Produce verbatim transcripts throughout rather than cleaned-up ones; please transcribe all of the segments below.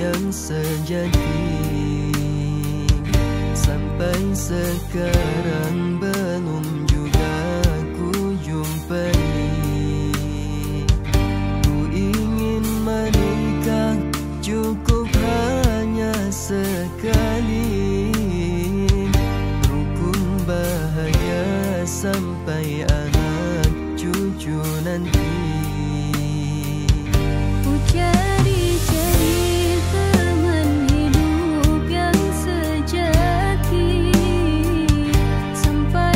yang sejati. Sampai sekarang belum juga ku jumpai. Ku ingin menikah, cukup hanya sekali. Rukun bahagia sampai anak cucu nanti. Ku cari-cari teman hidup yang sejati, sampai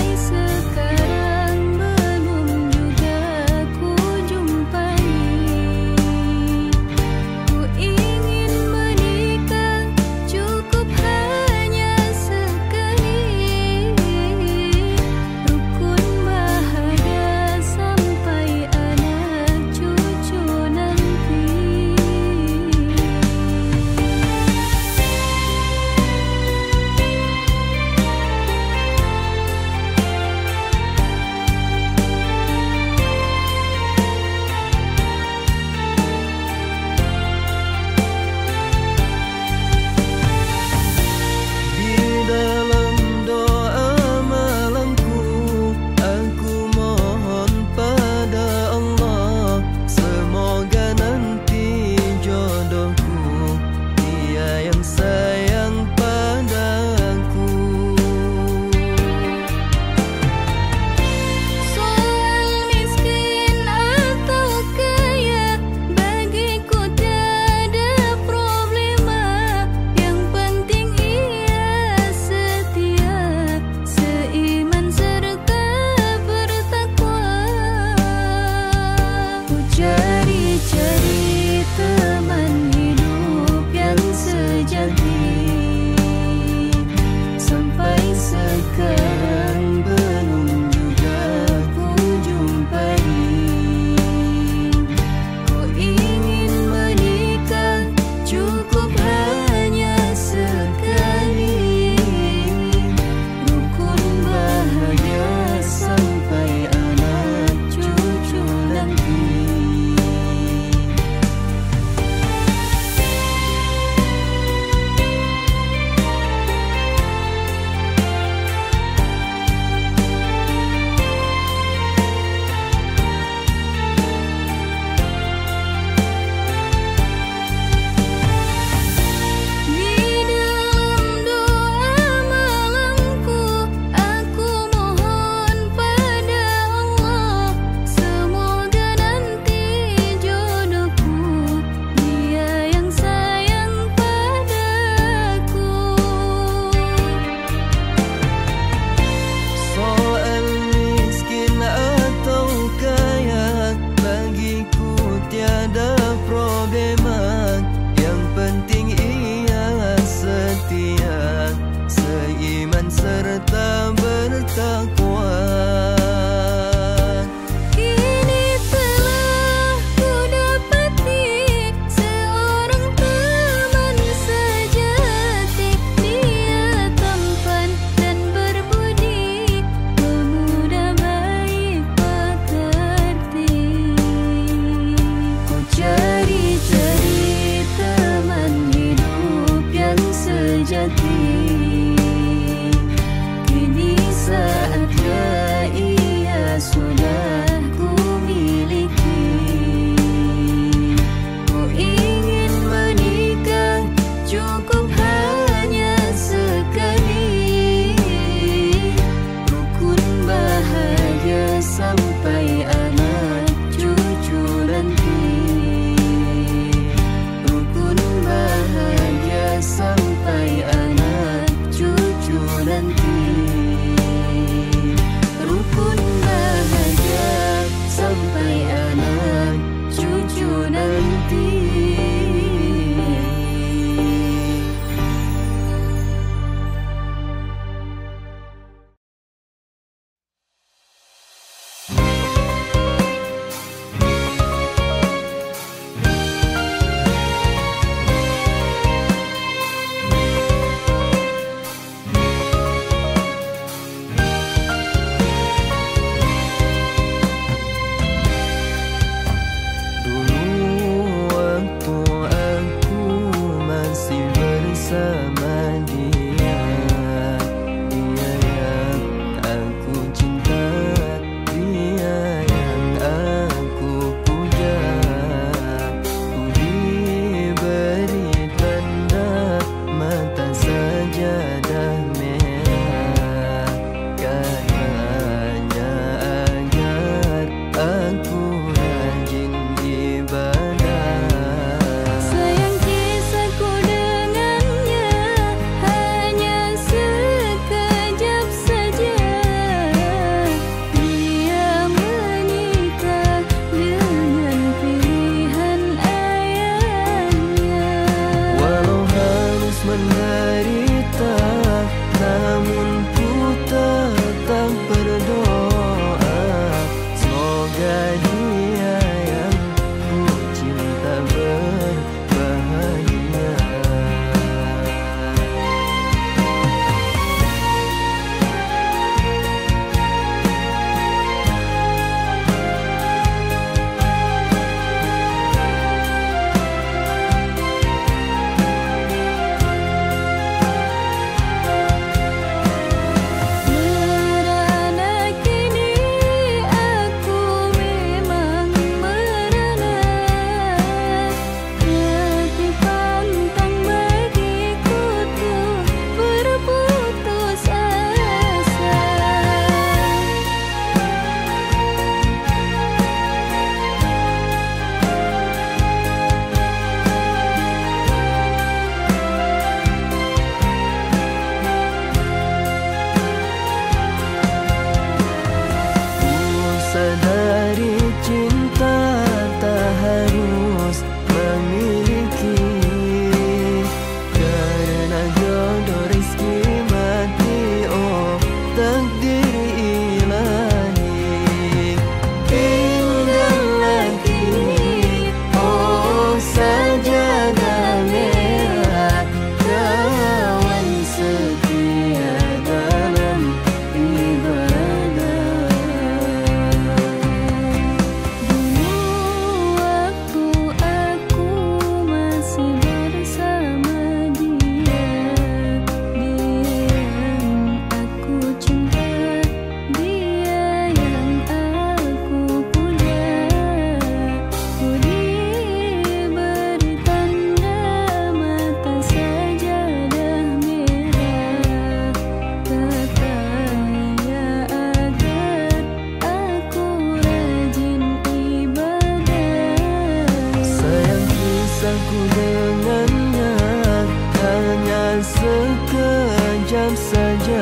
dengannya hanya sekejap saja.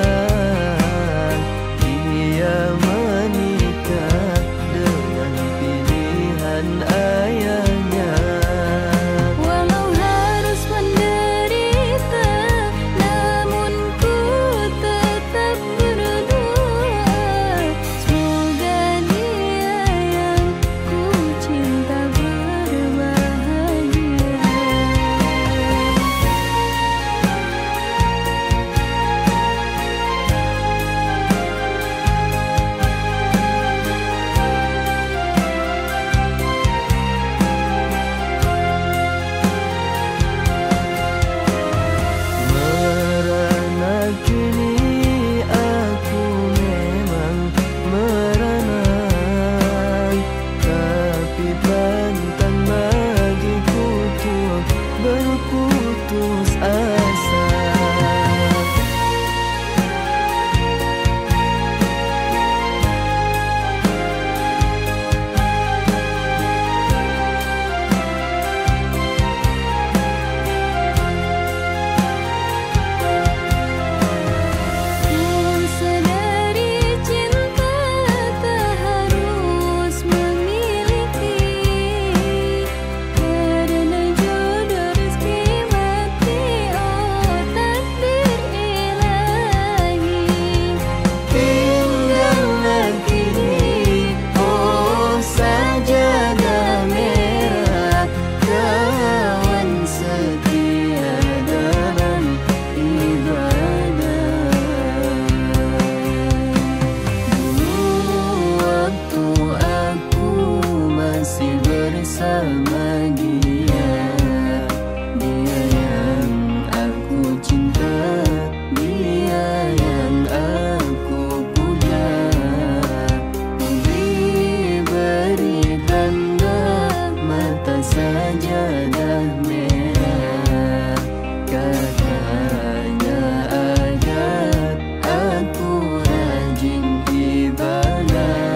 Dia menikah dengan pilihan ayahnya. Walau harus menderita, namun ku tetap berdoa. Semoga dia yang ku cinta berbahagia. Merana kini aku memang merana, tapi pantang bagiku untuk berputus asa. Pun sedari cinta tak harus memiliki, karena jodoh rezeki mati, oh takdir ilahi. Tinggallah kini, oh sajadah merah, kawan setia dalam ibadah. Dulu waktu aku masih bersama dia, dia yang aku cinta, dia yang aku puja. Diberi tanda mata sajadah merah, katanya agar aku rajin ibadah.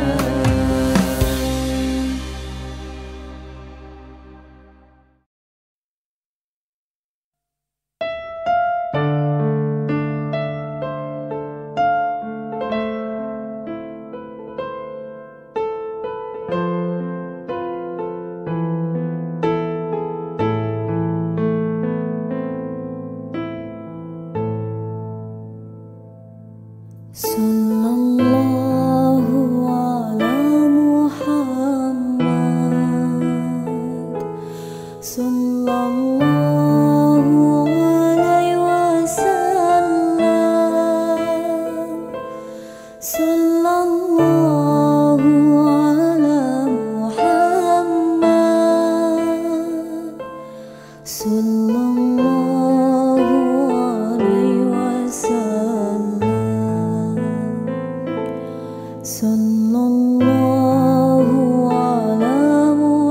Sallallahu ala Muhammad, sallallahu alaihi wasallam, sallallahu ala Muhammad, sallallahu alaihi wasallam, sallallahu ala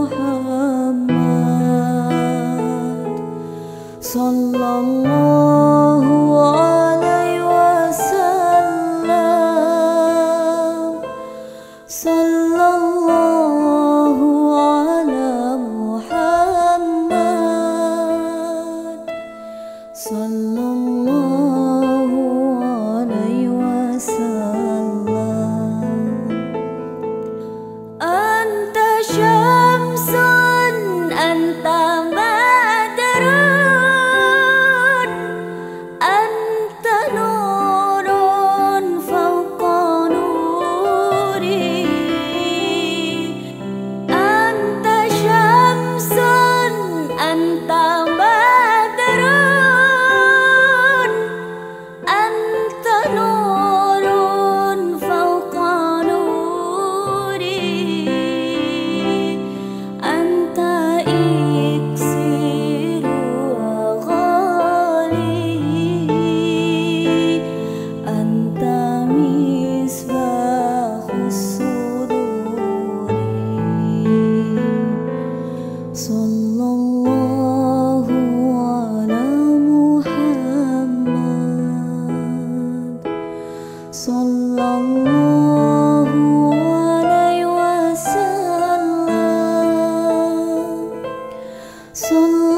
Muhammad, sallallahu alaihi wasallam, sallallahu ala Muhammad, sallallahu alaihi wasallam. Anta syamsun, anta badrun,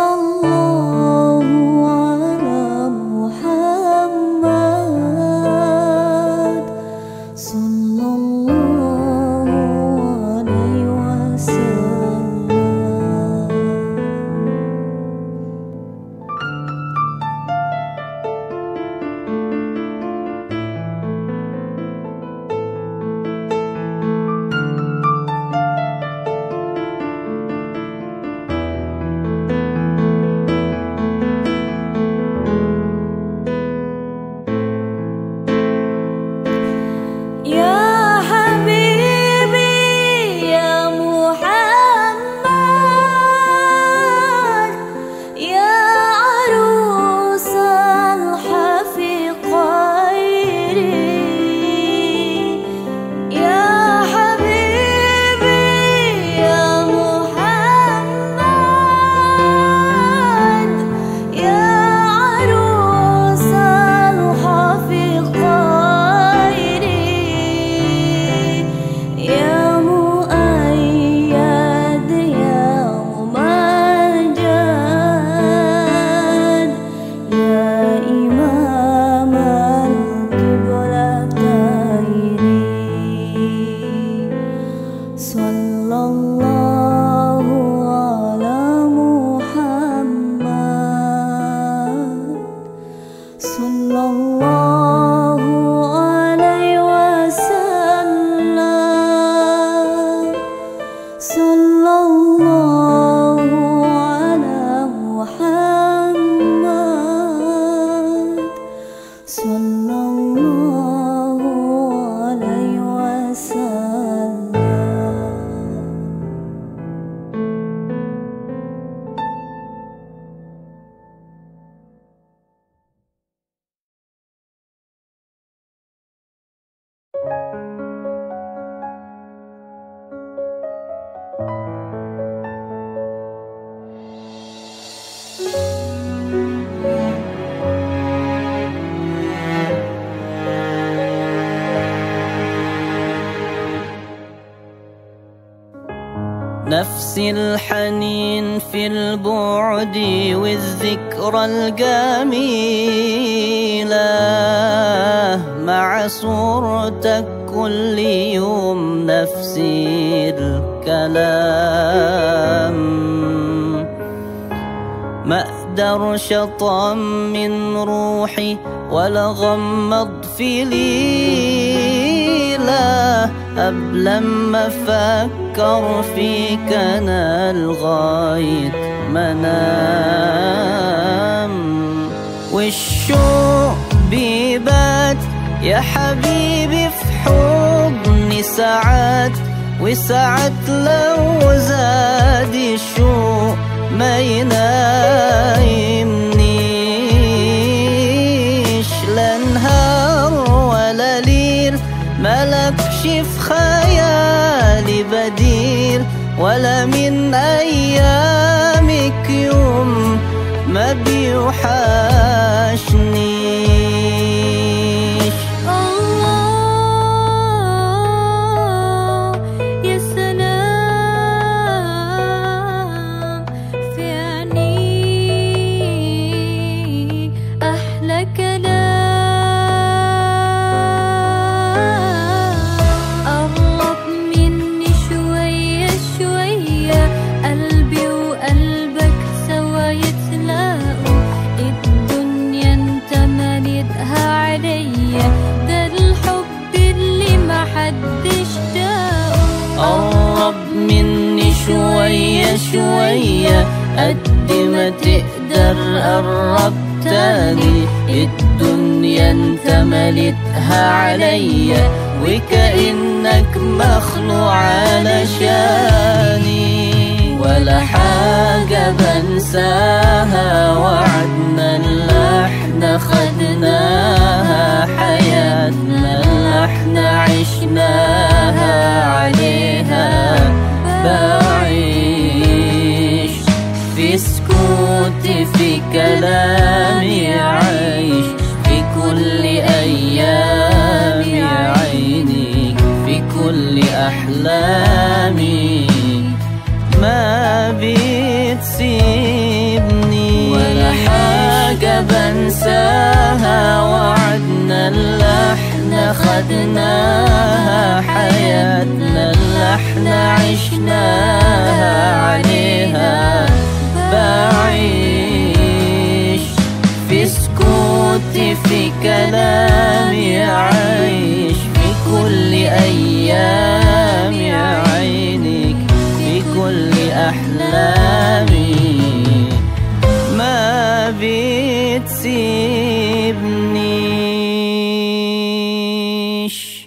نفسي الحنين في البعد والذكرى الجميلة مع صورتك كل يوم نفسي الكلام ما اقدرش اطمن روحي ولا غمض في ليلة قبل ما افكر فيك انا لغاية ما انام والشوق بيبات يا حبيبي في حضني ساعات وساعات لو زاد الشوق ما ينايمنيش لا نهار ولا ليل ملكش في خيالي بديل ولا من أيامك يوم ما بيوحشنيش. الله يا سلام في عيني أحلى كلام قرب مني شوية شوية قلبي وقلبك سوا يتلاقوا الدنيا انت مالتها عليا ده الحب اللي ما حدش داقه. قرب مني شوية شوية قد ما تقدر قرب تاني الدنيا انت مالتها عليا وكأنك مخلوق علشاني ولا حاجة بنساها وعدنا اللي احنا خدناها حياتنا اللي احنا عشناها عليها بعيش في سكوتي في كلامي عايش في كل أيامي عيني في كل أحلامي ما بتسيبني. وعدناها، حياتنا اللي احنا عشناها عليها بعيش. في سكوتي في كلامي عايش، في كل أيامي عينك، في كل أحلامي ما بتسيبنيش.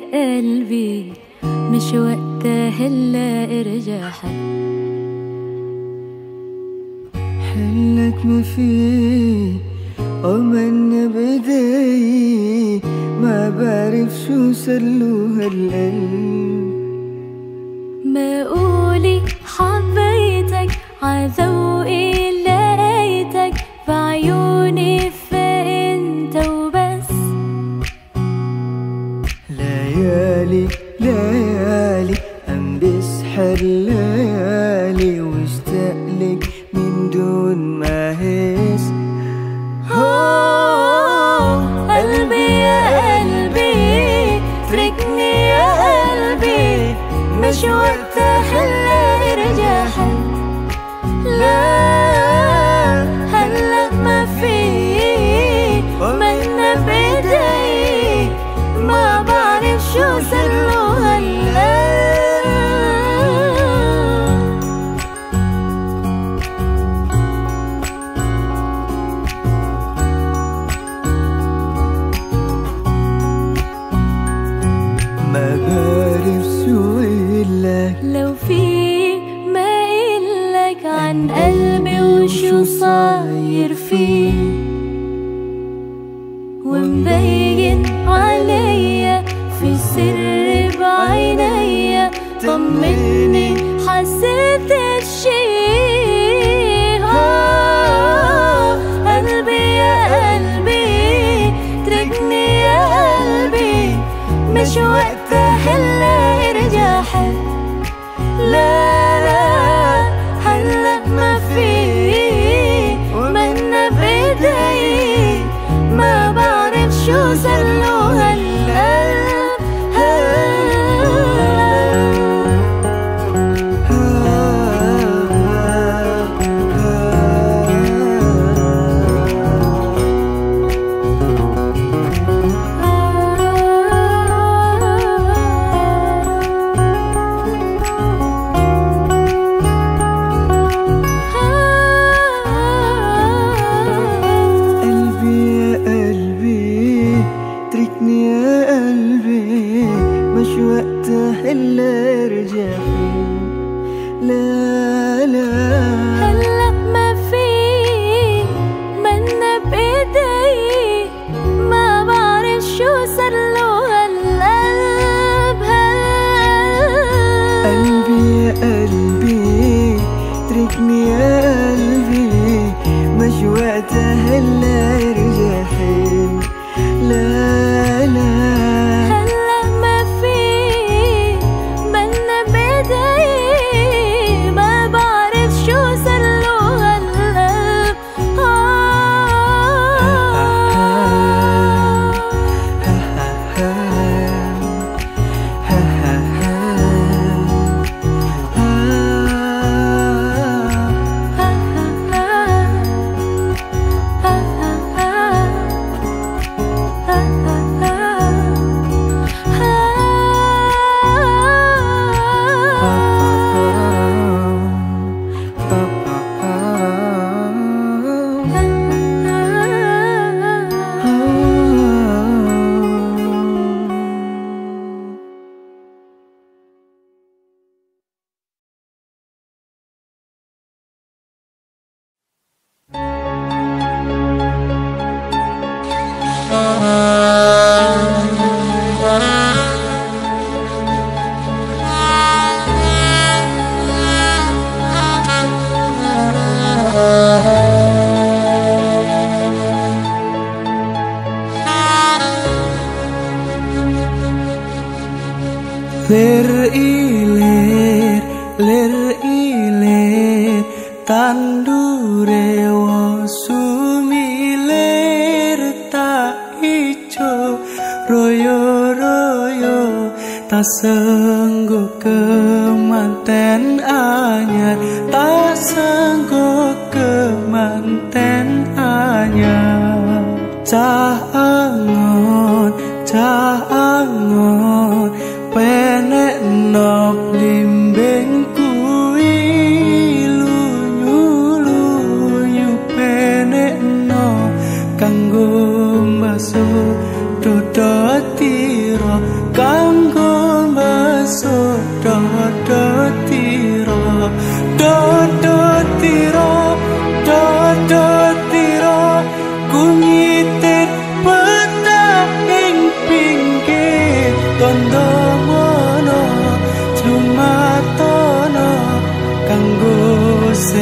قلبي مش وقتها هلا ارجع حد. حلك ما في ومن بداي ما بعرف شو صارلو هالقلب. ما قولي حبيتك عذوقي لقيتك بعيوني فانت وبس. ليالي ليالي عم بسحر ليالي واشتاقلك من دون ما احس. قلبي يا قلبي تركني يا قلبي مش وقتها هلا ارجع حد. لا هلا ما في ومنا بايدي ما بعرف شو صارلو هلا. ما بعرف شو إلك لو في ما إلك عن قلبي وشو صاير فيه ومبين عليا في سر بعينيا. طمني حسيت الشي. قلبي يا قلبي تركني يا قلبي مش وقتها هلا ارجع حد. لا لا هلا ما في ومنا بايدي ما بعرف شو صارلو هالقلب. هلا ارجع فيه. لا لا هلا ما في منا بايدي ما بعرف شو صارلو هالقلب. قلبي يا قلبي تركني يا قلبي مش وقتها هلا ارجع فيه. لا لا lir ilir lir ilir tandure wasumilir tak ijo royo royo tak senggo kemanten anyar tak senggo kemanten anyar. Cah angon cah angon penek nok limbing kuwi lunyu-lunyu penek nok kanggo mbaso dodot tira kang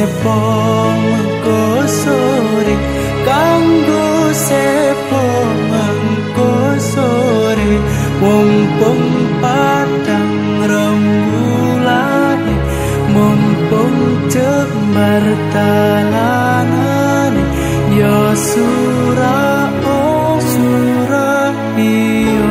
sepo mengko sore kanggo sepo mengko sore mumpung padang rembulan mumpung jembar talanane ya surah oh surah iyo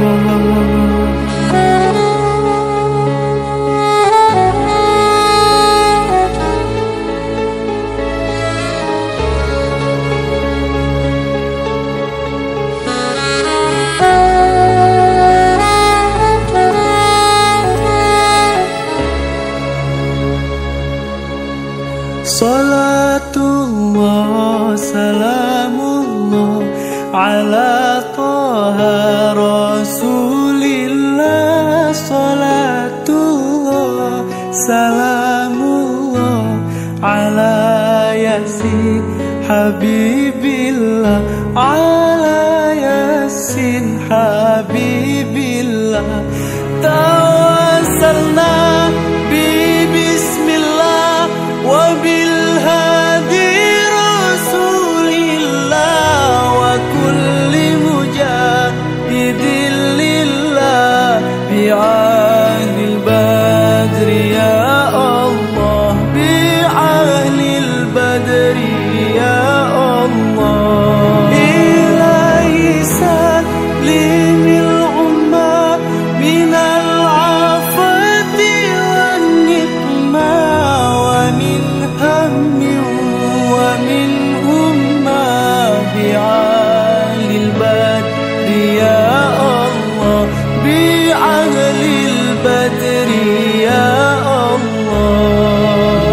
Salatullah salamullah ala taha rasulillah salatullah salamullah ala yasin habibillah ala yasin habibillah tawassalna bi bismillah wa bil بعهد البدر يا الله بعهد البدر يا الله إلهي سلم الأمة من العافية والنقمة ومن هم ومن أمة بعهد البدر يا الله بعهد البدر يا الله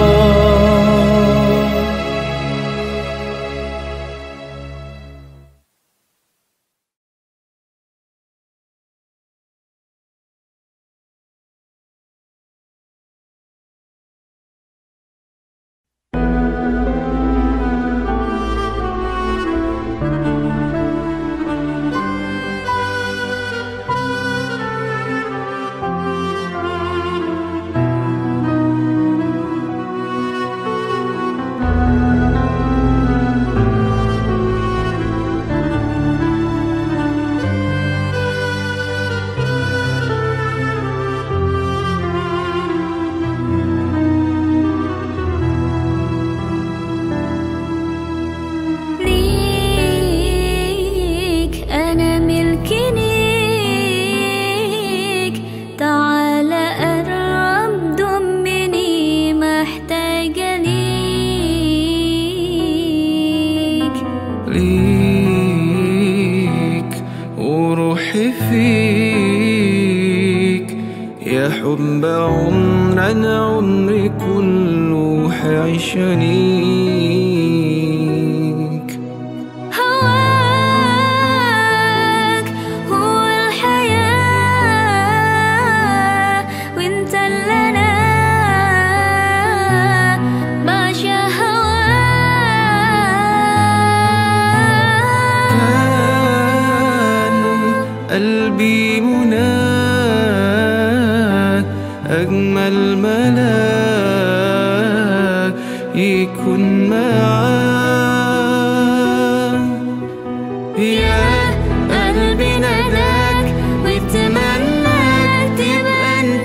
ليك وروحي فيك يا حب عمرنا عمري كله حيعيشنيك هواك هو الحياة وانت اللي انا بعشق قلبي مناد أجمل ملاك يكون معاك يا قلبي ناداك واتمناك تبقى انت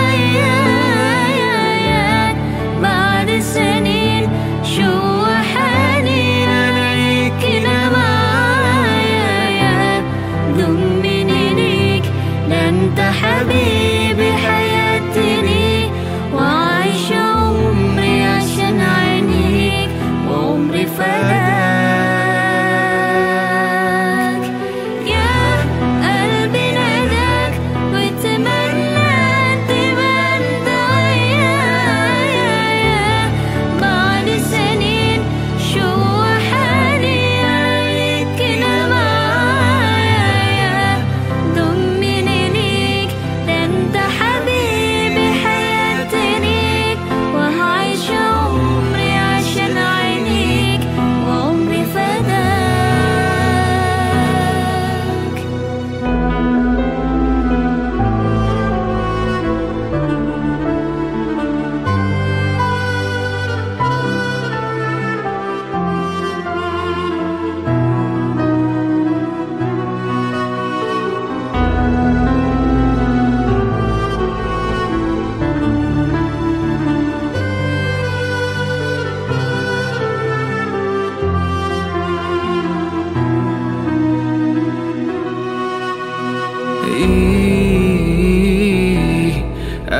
ويايا بعد سنين شو حنين انا ليك انا معايا ضمني ليك ده انت حبيبي حياتي وعايشة عمري عشان عينيك وعمري فداك يا قلبي ناداك واتمنى تبقى انت ويايا بعد سنين شو حالي عليك انا معايا ضمني ليك ده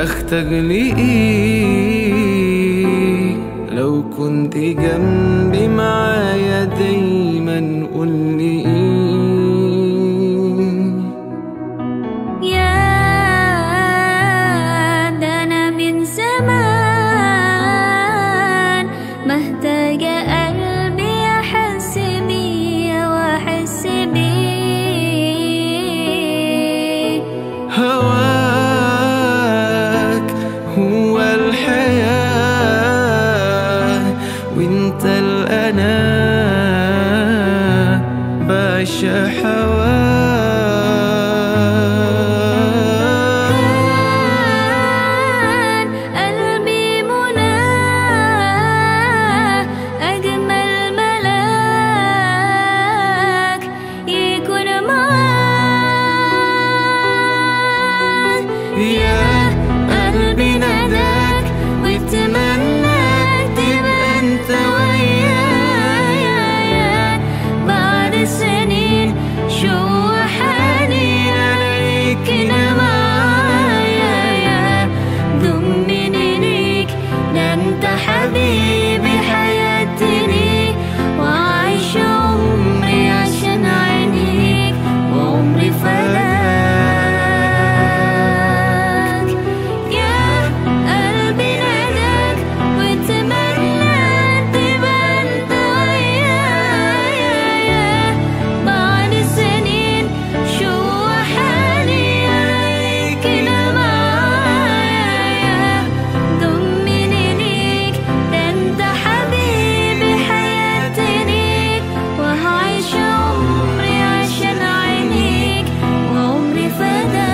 أختجلي لو كنت جنبي معايا دايما قولي يا ده أنا من زمان محتاجة قلبي أحس بيه وأحس بيه. هواك هو الحياة وانت الأنا بعشق هواك. كان قلبي منى أجمل ملاك يكون معاك. يا قلبي ناداك واتمناك تبقى انت ويايا بعد سنين شو حنين عليك أنا معايا. ضمني ليك ده انت حبيبي حياتي وعايش عمري عشان عينيك وعمري فداك. يا قلبي ناداك واتمنى تبقى انت ويايا بعد سنين شو حالي عليك انا معايا. ضمني ليك ده انت حبيبي حياتي وهعيش عمري عشان عينيك وعمري فداك.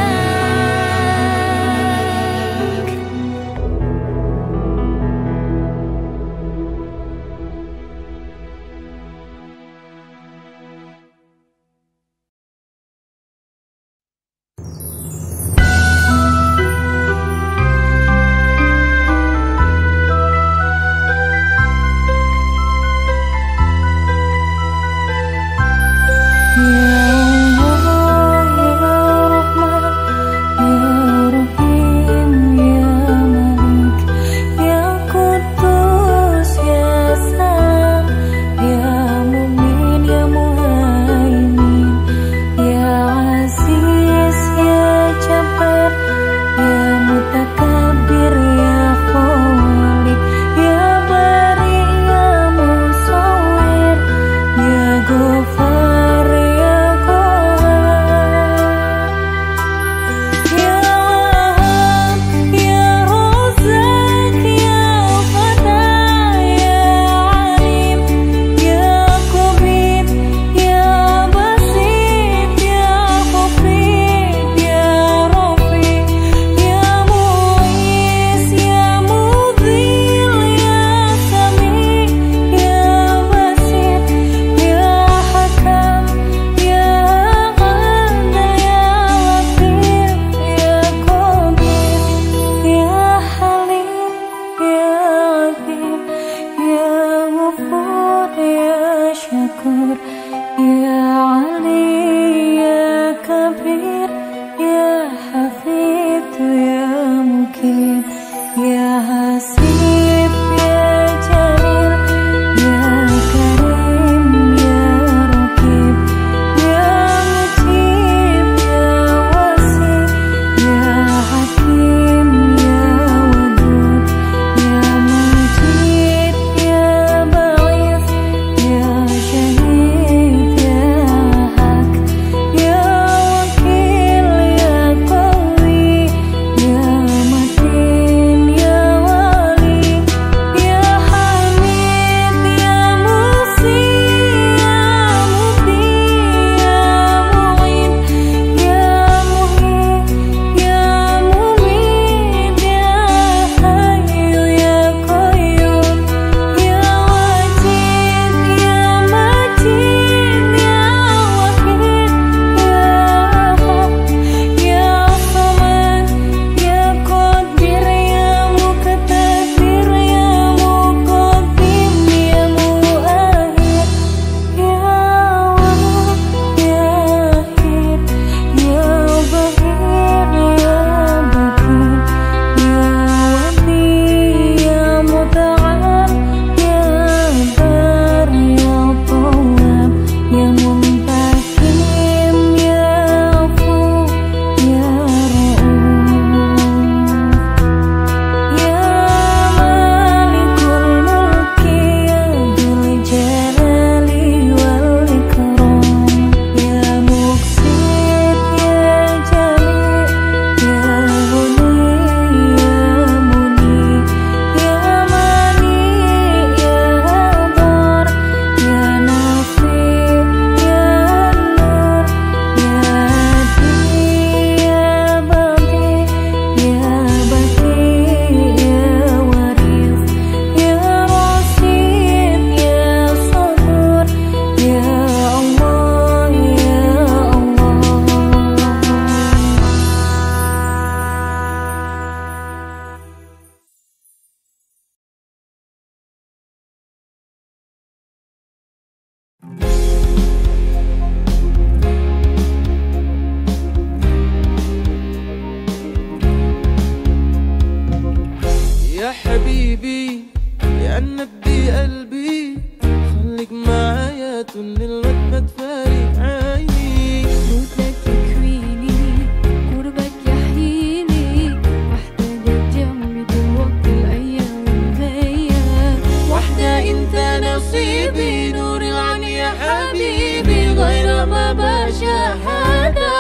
حبيبي يا نبي قلبي خليك معايا طول الوقت ما تفارق عيني. موتك يكفيني قربك يحييني محتاجة جنبي الوقت الأيام والليالي. وحدة انت نصيبي نور العين يا حبيبي غير ما بشاهدها.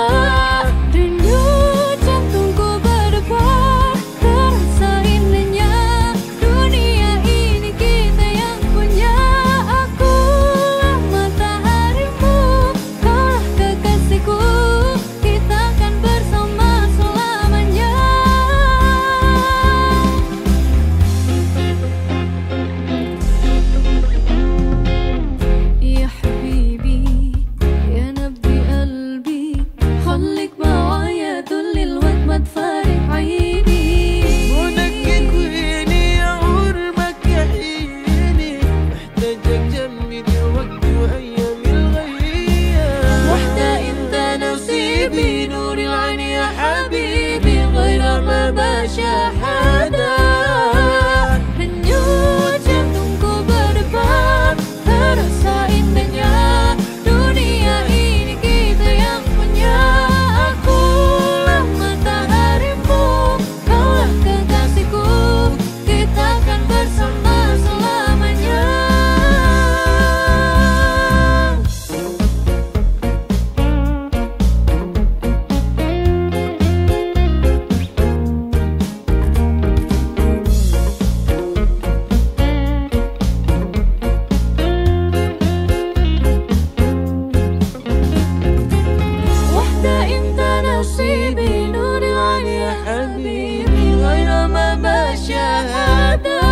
Denyut jantungku berdebar terasa indahnya dunia ini kita yang punya. Akulah mataharimu, kaulah kekasihku, kita akan bersama selamanya. Ya habibi ya nabdi qalbi خليك معايا طول الوقت ما تفارق عيني. ونكك ويني يا قربك يحييني محتاجك جنبي دلوقتي وايامي الغياب. وحدة انت نصيبي نور العين يا حبيبي غير ما بشاهدها. Denyut jantungku berdebar terasa indahnya dunia ini kita yang punya. Akulah mataharimu, kaulah kekasihku, kita akan bersama selamanya. وحدة انت نصيبي نور العين يا حبيبي غير ما بشاهدها.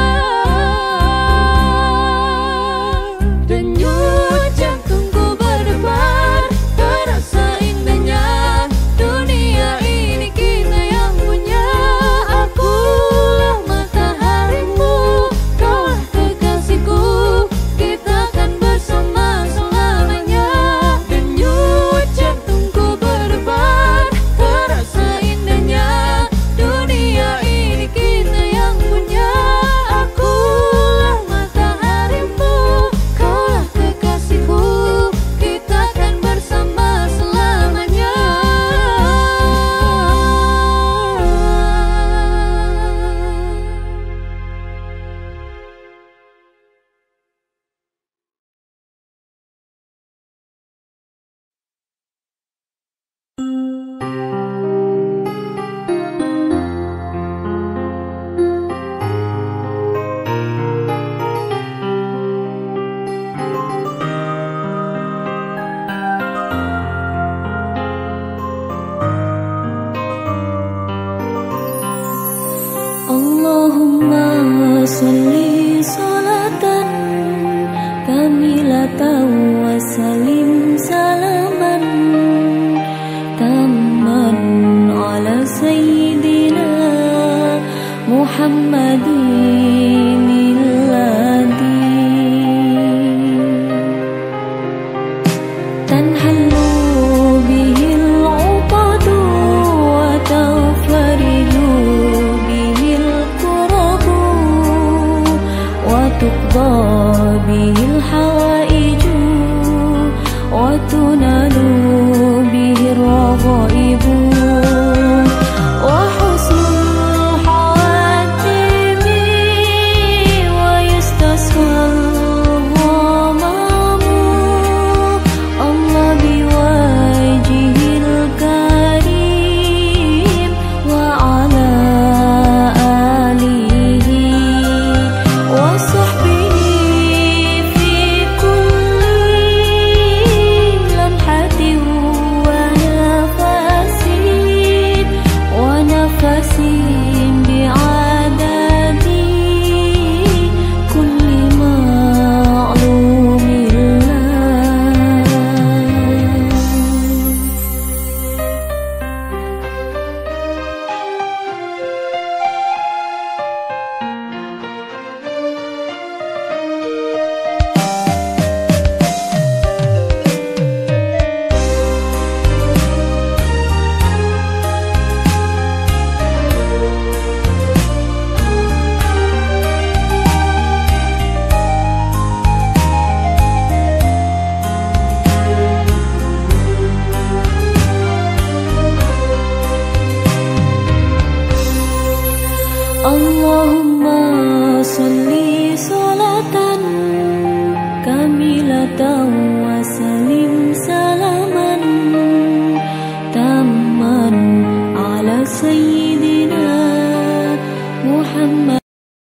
Denyut jantungku berdebar terasa indahnya dunia ini kita yang punya. Akulah mataharimu, kaulah kekasihku, kita akan bersama selamanya. Denyut jantungku berdebar terasa indahnya dunia ini kita yang punya. Akulah mataharimu, kaulah kekasihku, kita akan bersama selamanya. Allahumma salli salatan kamilatan wa salim salaman tamman ala sayyidina Muhammadin alladhi tanhallu bihi al-uqadu wa tawfariju bihi al-qurabu wa tuqda bihi al-hawaiju wa tunalu bihi ar-raghaibu wa husnul khawatimi wa yastasqal ghamamu Allah biwajhil karim wa ala alihi wa sahbihi Allahumma salli salatan kamilatan wa salim salaman tamman ala sayyidina Muhammad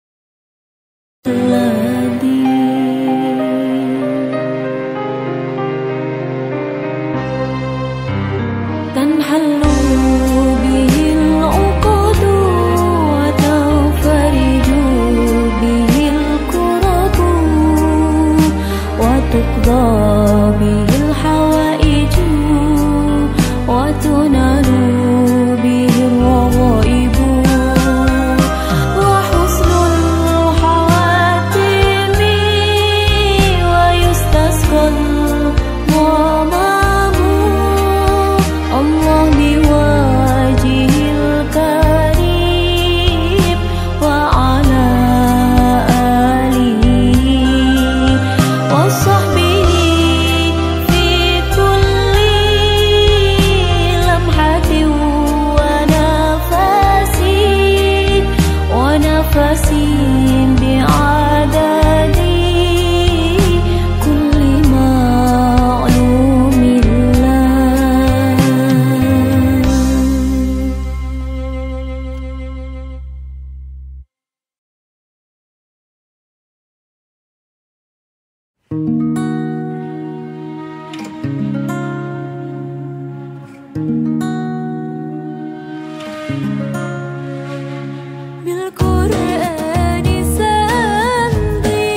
tanhallu bihil uqadu wa tawfariju bihil kurabu wa tuqda bihil hawaiju wa tunalu bihil ghaibu wa husnul hawatimi wa yustasqal Allah biwajhil karim wa ala alihi wa sahbihi fi kulli lamhatin wa nafasin wa nafasin bi'adadi kulli ma'lumin بالقرآن سندي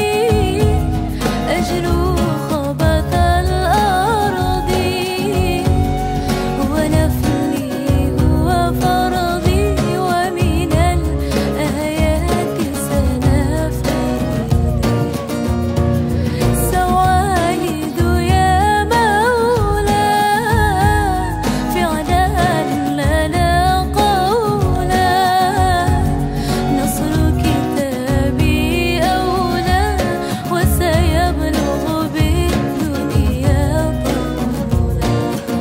أجلو خبث الأرض ونفلي هو فرضي ومن الآيات سنفترض سواعد يا مولا فعلا لنا قولا نصر كتابي أولى وسيبلغ بالدنيا طولا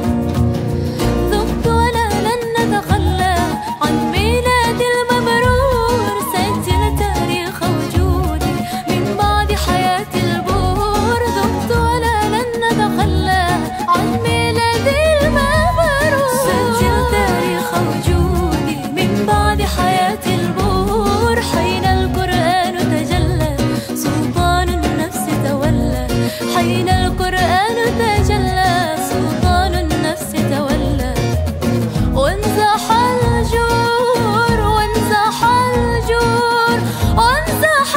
ذقت ولا لن نتخلى عن ميلاد المبرور سجل تاريخ وجودي من بعد حياة البور ذقت ولا لن نتخلى عن ميلاد المبرور سجل تاريخ وجودي من بعد حياة البور حين القرآن تجلى سلطان النفس تولى حين القرآن تجلى سلطان النفس تولى وانزح الجور وانزح الجور وانزح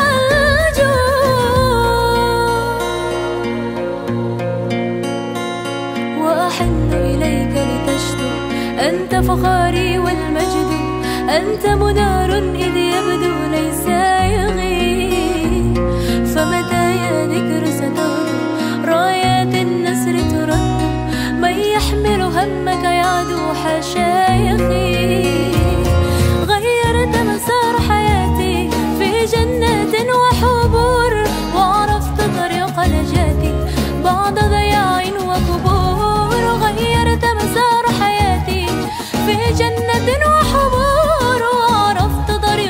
الجور وأحن إليك لتشدو أنت فخاري والمجد أنت منار إذ يبدو ليس يغيب فمتى يا ذكر ستغدو رايات النسر ترد من يحمل همك يعدو حشايخي غيرت مسار حياتي في جنات وحبور وعرفت طريق نجاتي بعد ضياع وقبور غيرت مسار حياتي في جنة وحبور وعرفت طريق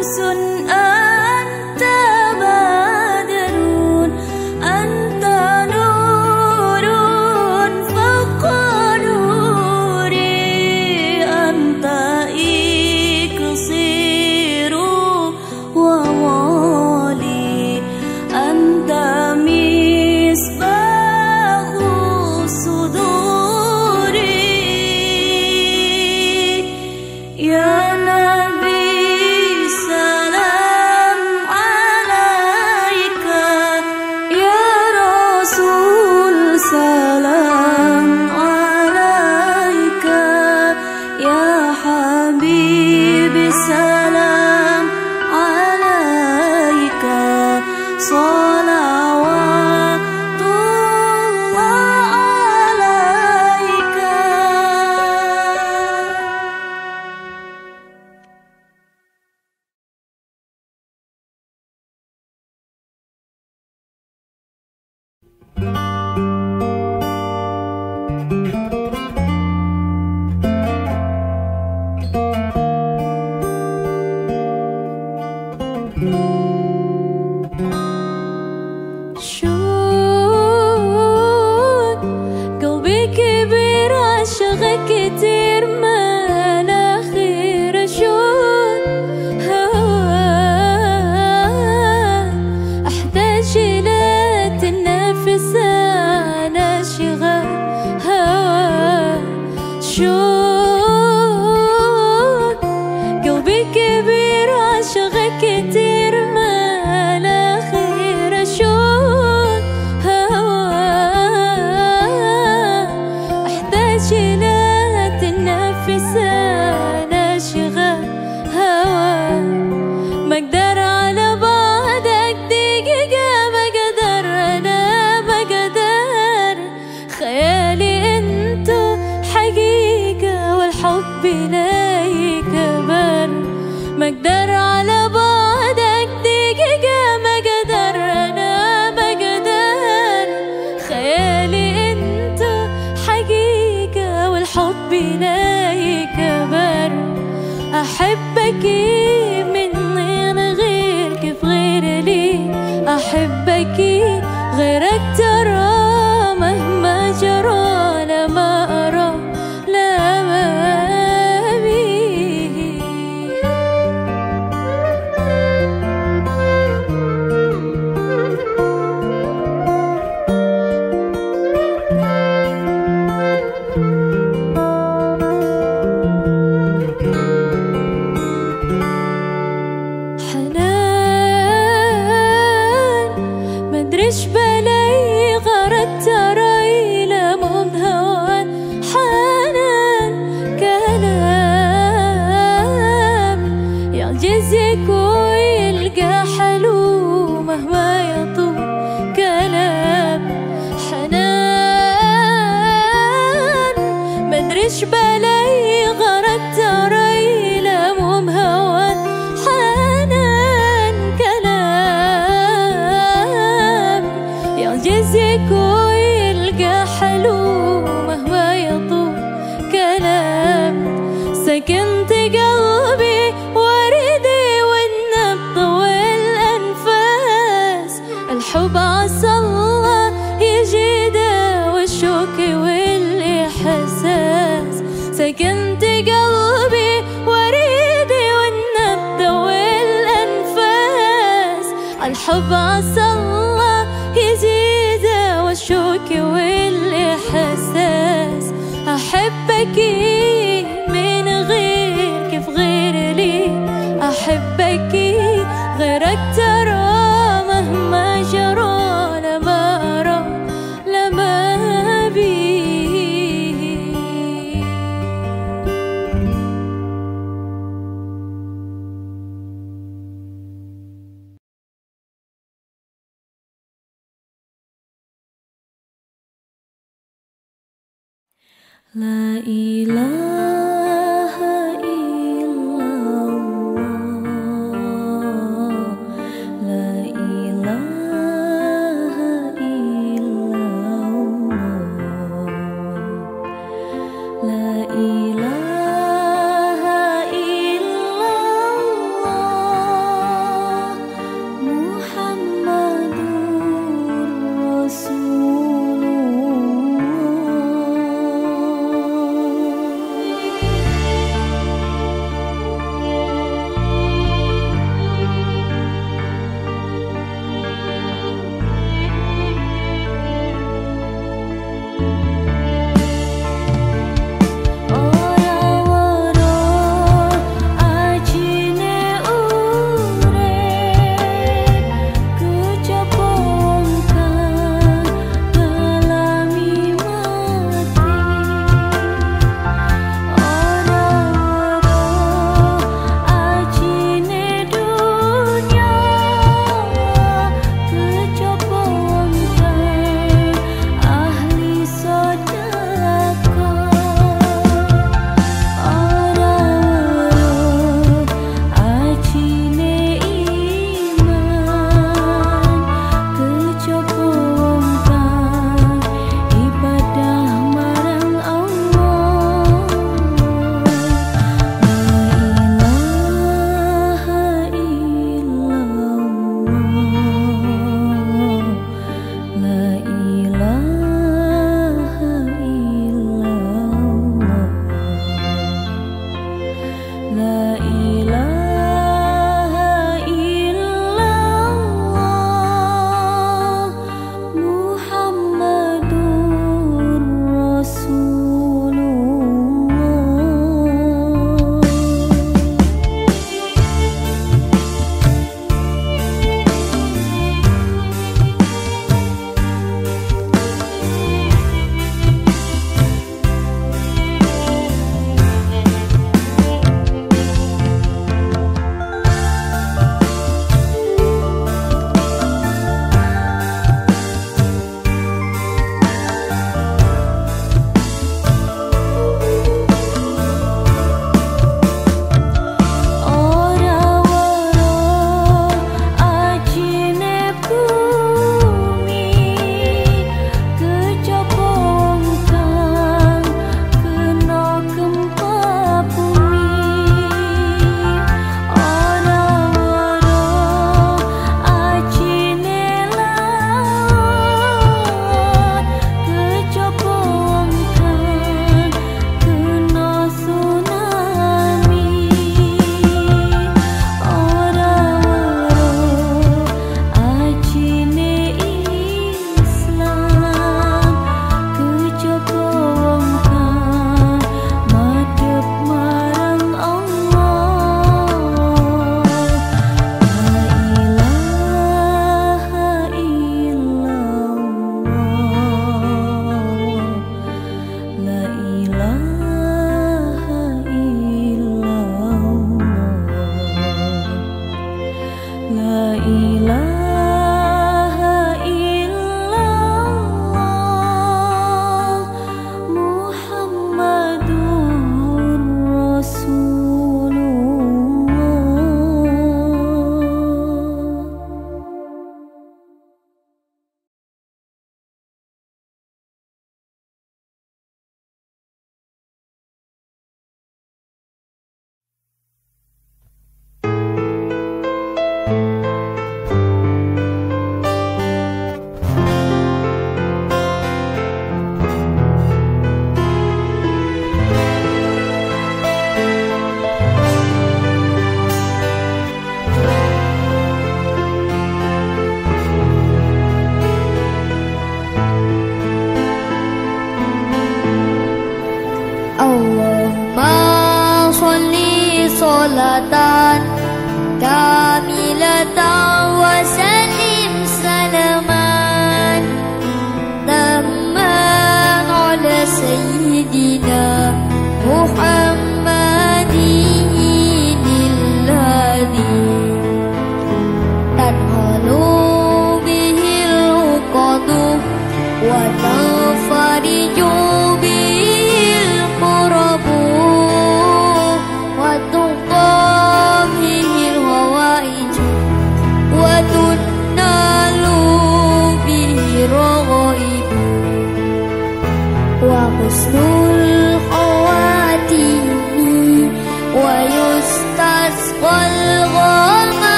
La ilaha illallah, la ilaha illallah, la ilaha illallah.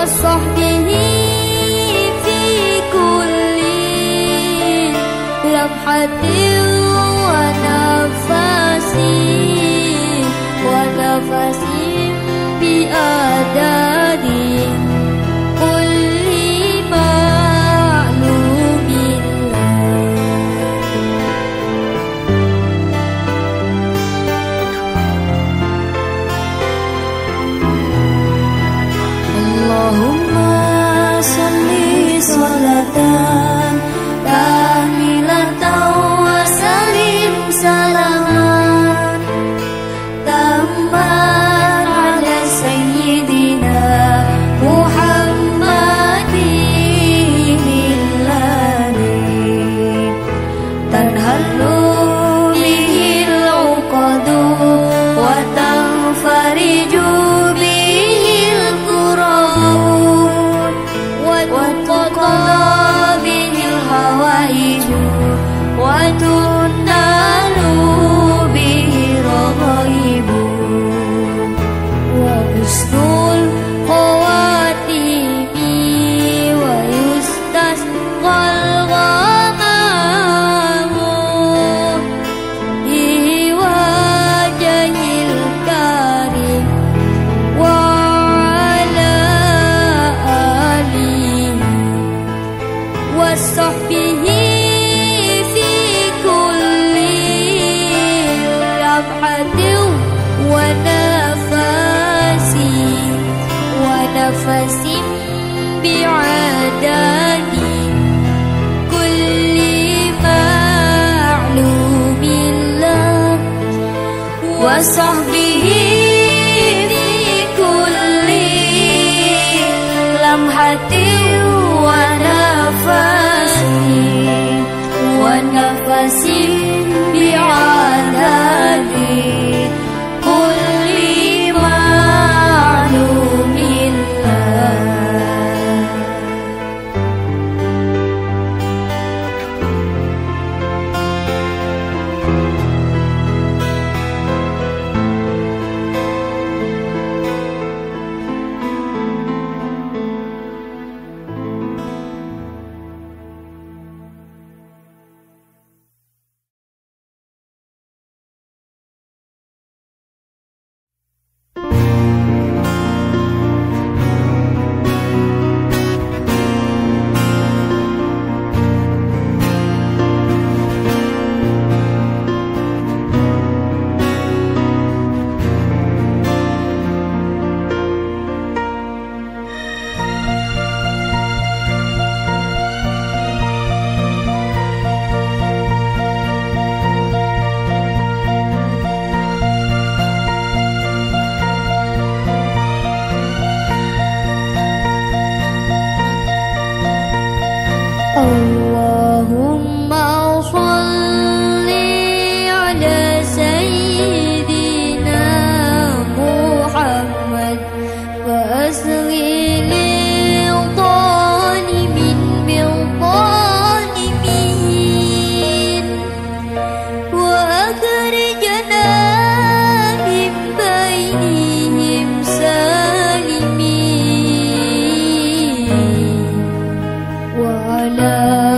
وصحبه في كل لمحة ونفس ونفس بأعداد كل معلوم اللهم صل صلاة كاملة وسلم سلاما تاما على سيدنا محمد الذي تنهل به العقد وتنفرج به الكرب وتقضى به الحوائج وتنال به الرغائب وحسن الخواتيم ويستسقى الغمام بوجه الكريم وعلى آله وصحبه في كل لمحة ونفس ونفس بعدد كل معلوم له وصحبه في كل لمحة ونفس ونفس بعدد كل معلوم له اللهم صل على سيدنا محمد وأسغي للظالمين بالظالمين وأخرجنا من بينهم سالمين وعلى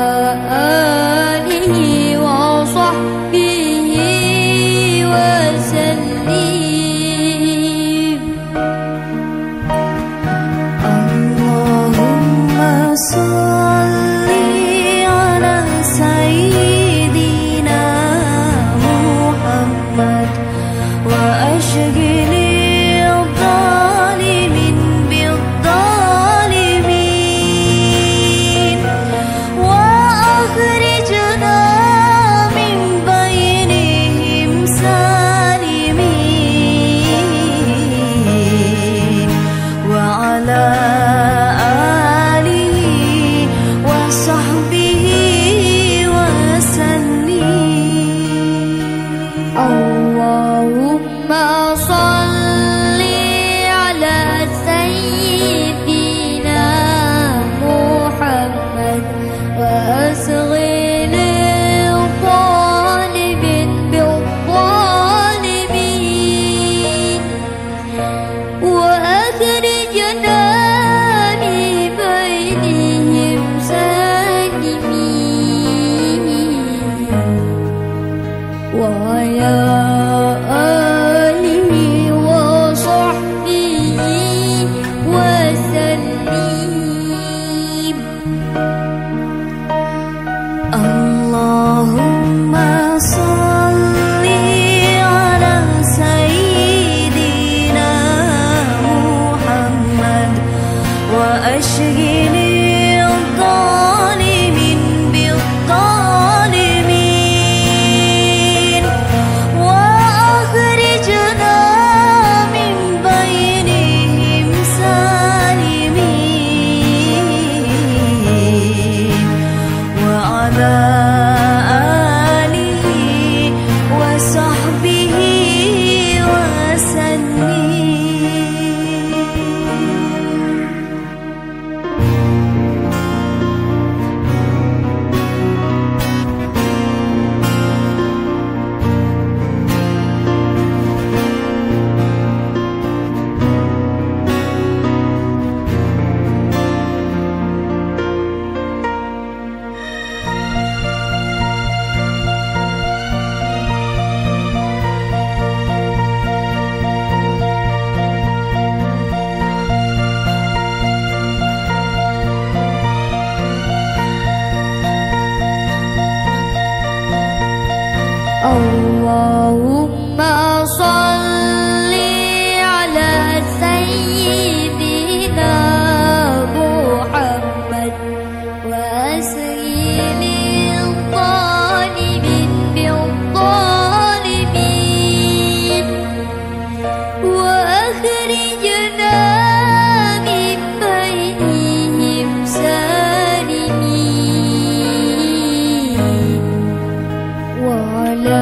Allahumma sholli ala sayyidina Muhammad wa asghilil zalimin bil zalimin wa akhrijna min bainihim salimin wa ala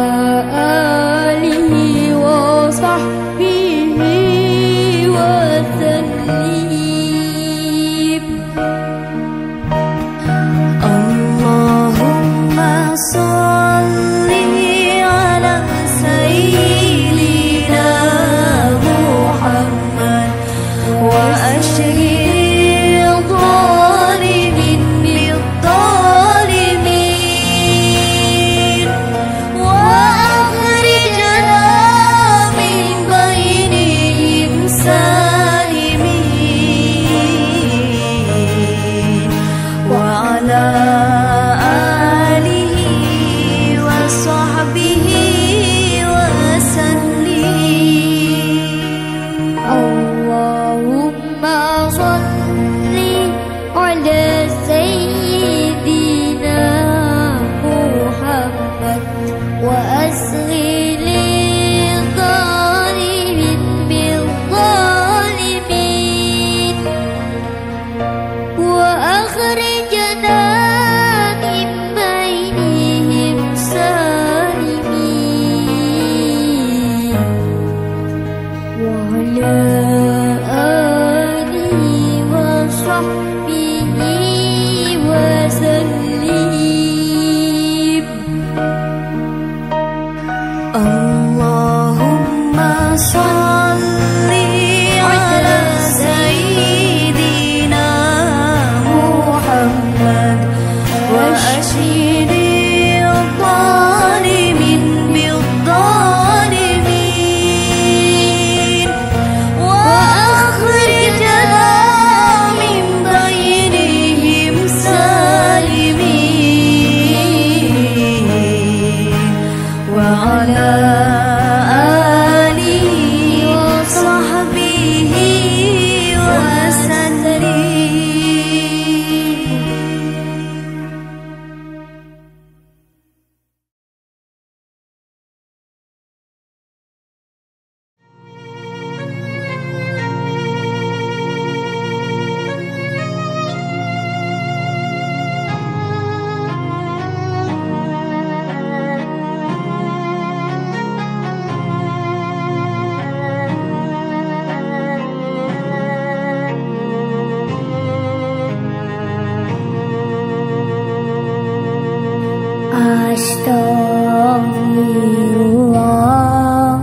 Astaghfirullah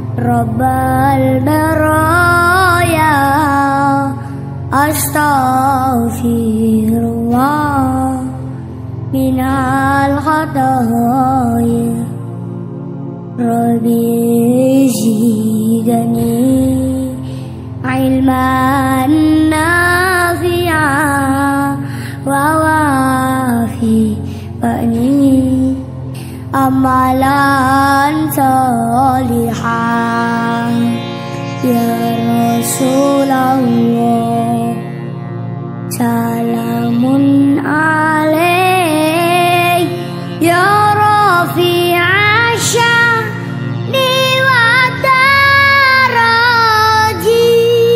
Rabbal baraya, astaghfirullah minal khataya, Rabbi zidni ilman nafi'a wa wafiqni amalan solihan. Ya Rasulullah salamun alaik ya rafi' asyani wa daraji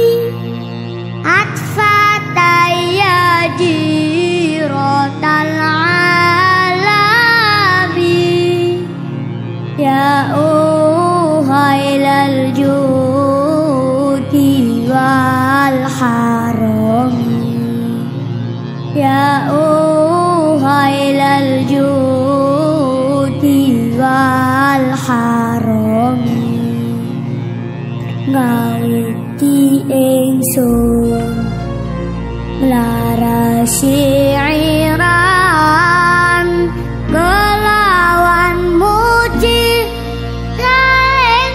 atfataya jirotal alami ya uhailal judi wal harami ya uhailal judi wal harami ngawiti ingsun lara syi'iran kelawan muji saing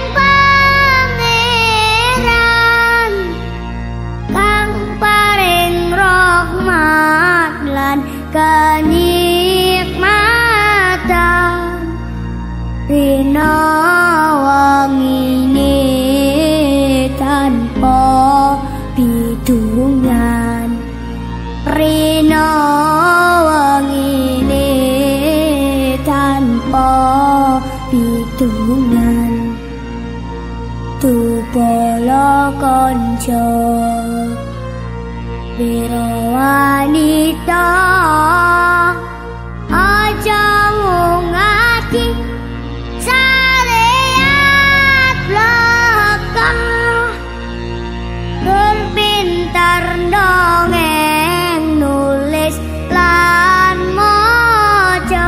pangeran kang paring rahmat lan kenikmatan rina wangine tanpa bidungan rina wangine tanpa bidungan tupala kanca wira wanita aja ngati sareat belakang berpintar dongeng nulis lan maca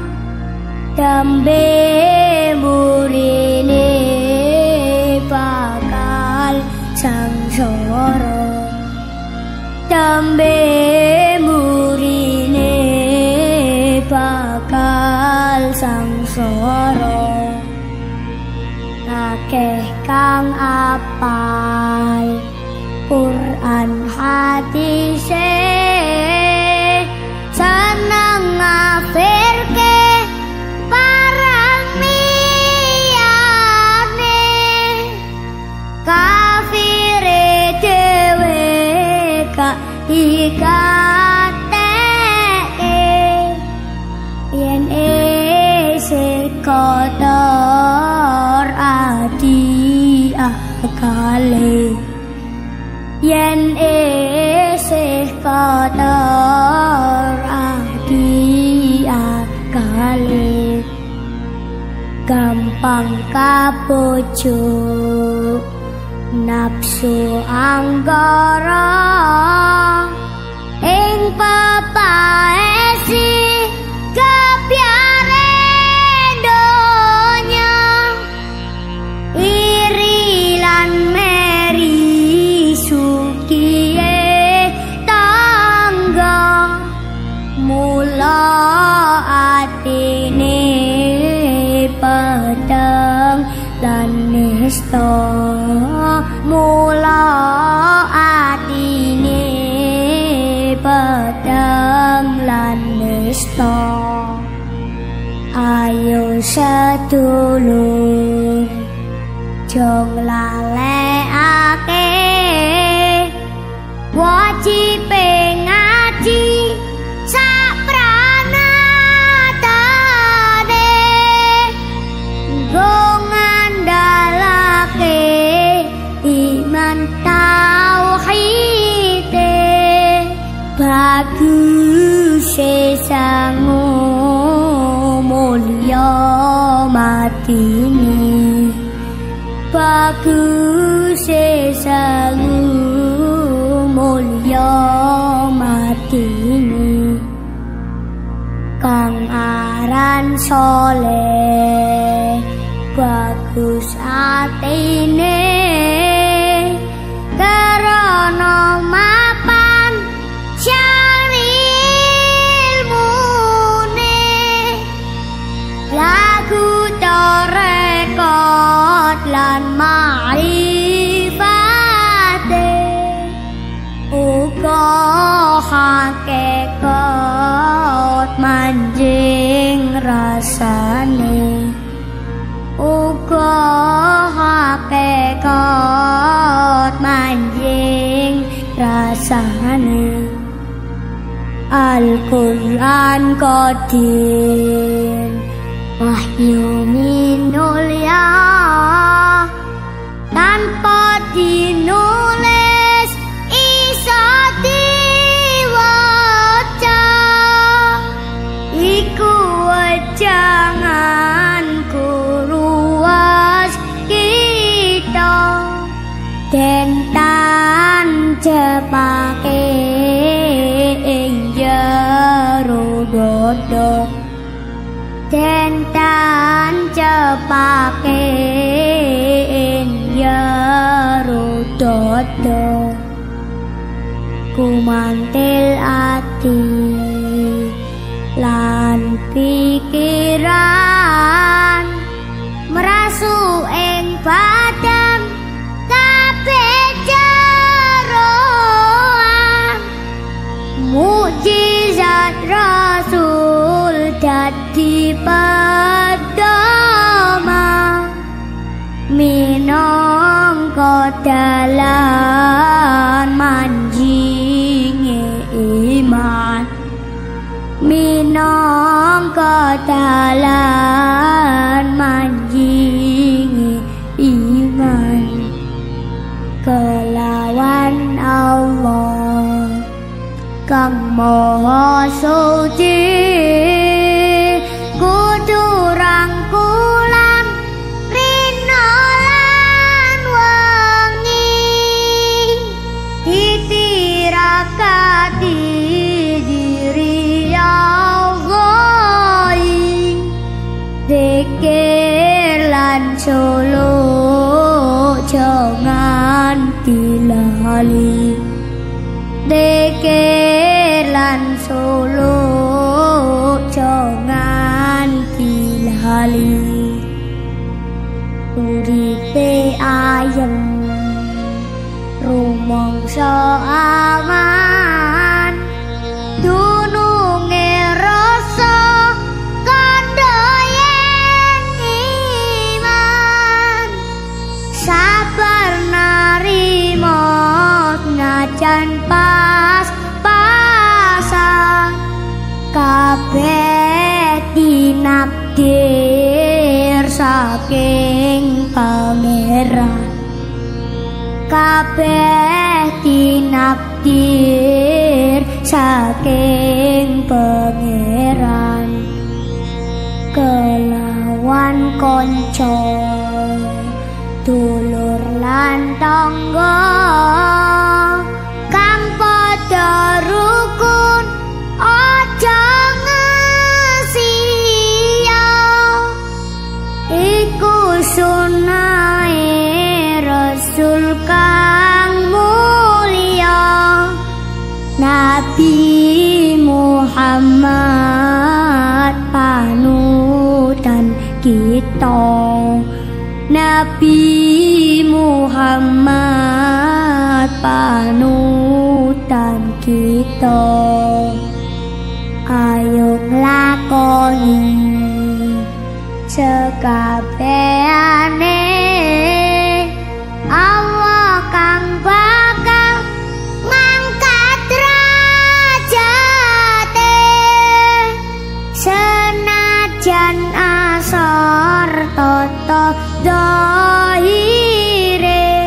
dambe murine bakal sangsara dambe murine bakal sangsara akeh kang apal Quran hadise seneng ngafirke parang liyane kafire dhewe gak dikateke yen isih kotor adi akale yen isih kotor adi akale gampang kabujuk nafsu anggara ing pepaesi kebiare donya iri lan meri sukiye tangga mula atine pedang lan nista mula atine pedang lan nista ayo sedulur jong lalekake wajib ngaji sak pranatane nggo ngandalake iman tauhide bagus sangu mulya matine bagus sangu mulya matine kang aran soleh bagus atine karana mapan syari ilmune lagu torekot lan ma'rifate uga hakikat manjing rasane uga hakikat manjing rasane Al-Quran Qadir wahyu minulya tanpa dinulis isa diwaca iku wejangan kuruas kita dentan cepake ing jero dodo dentan cepake ing jero dodo kumantil ati lan pikiran merasu ing badan kabeh jeroan mukjizat Rasul dadi pedoman minangka dalan manjinge iman minangka dalan manjinge iman kelawan Allah kang maha suci kudu rangkulan rina lan wengi ditirakati diri Allah zikir lan solo jangan dilali zikir lan solo jangan dilali uripe ayem rumangsa aman dununge rasa kandha yen iman sabar narima najan pas-pasan kabeh tinakdir saking pangeran kabeh tinakdir saking pangeran kelawan kanca dulur lan tangga kang padha rukun aja ngesia iku sunahe Rasul kang mulia Nabi Muhammad panutan kita Nabi Muhammad panutan kita ayo nglakoni sekabehane Allah kang bakal ngangkat derajate senajan asor toto dohire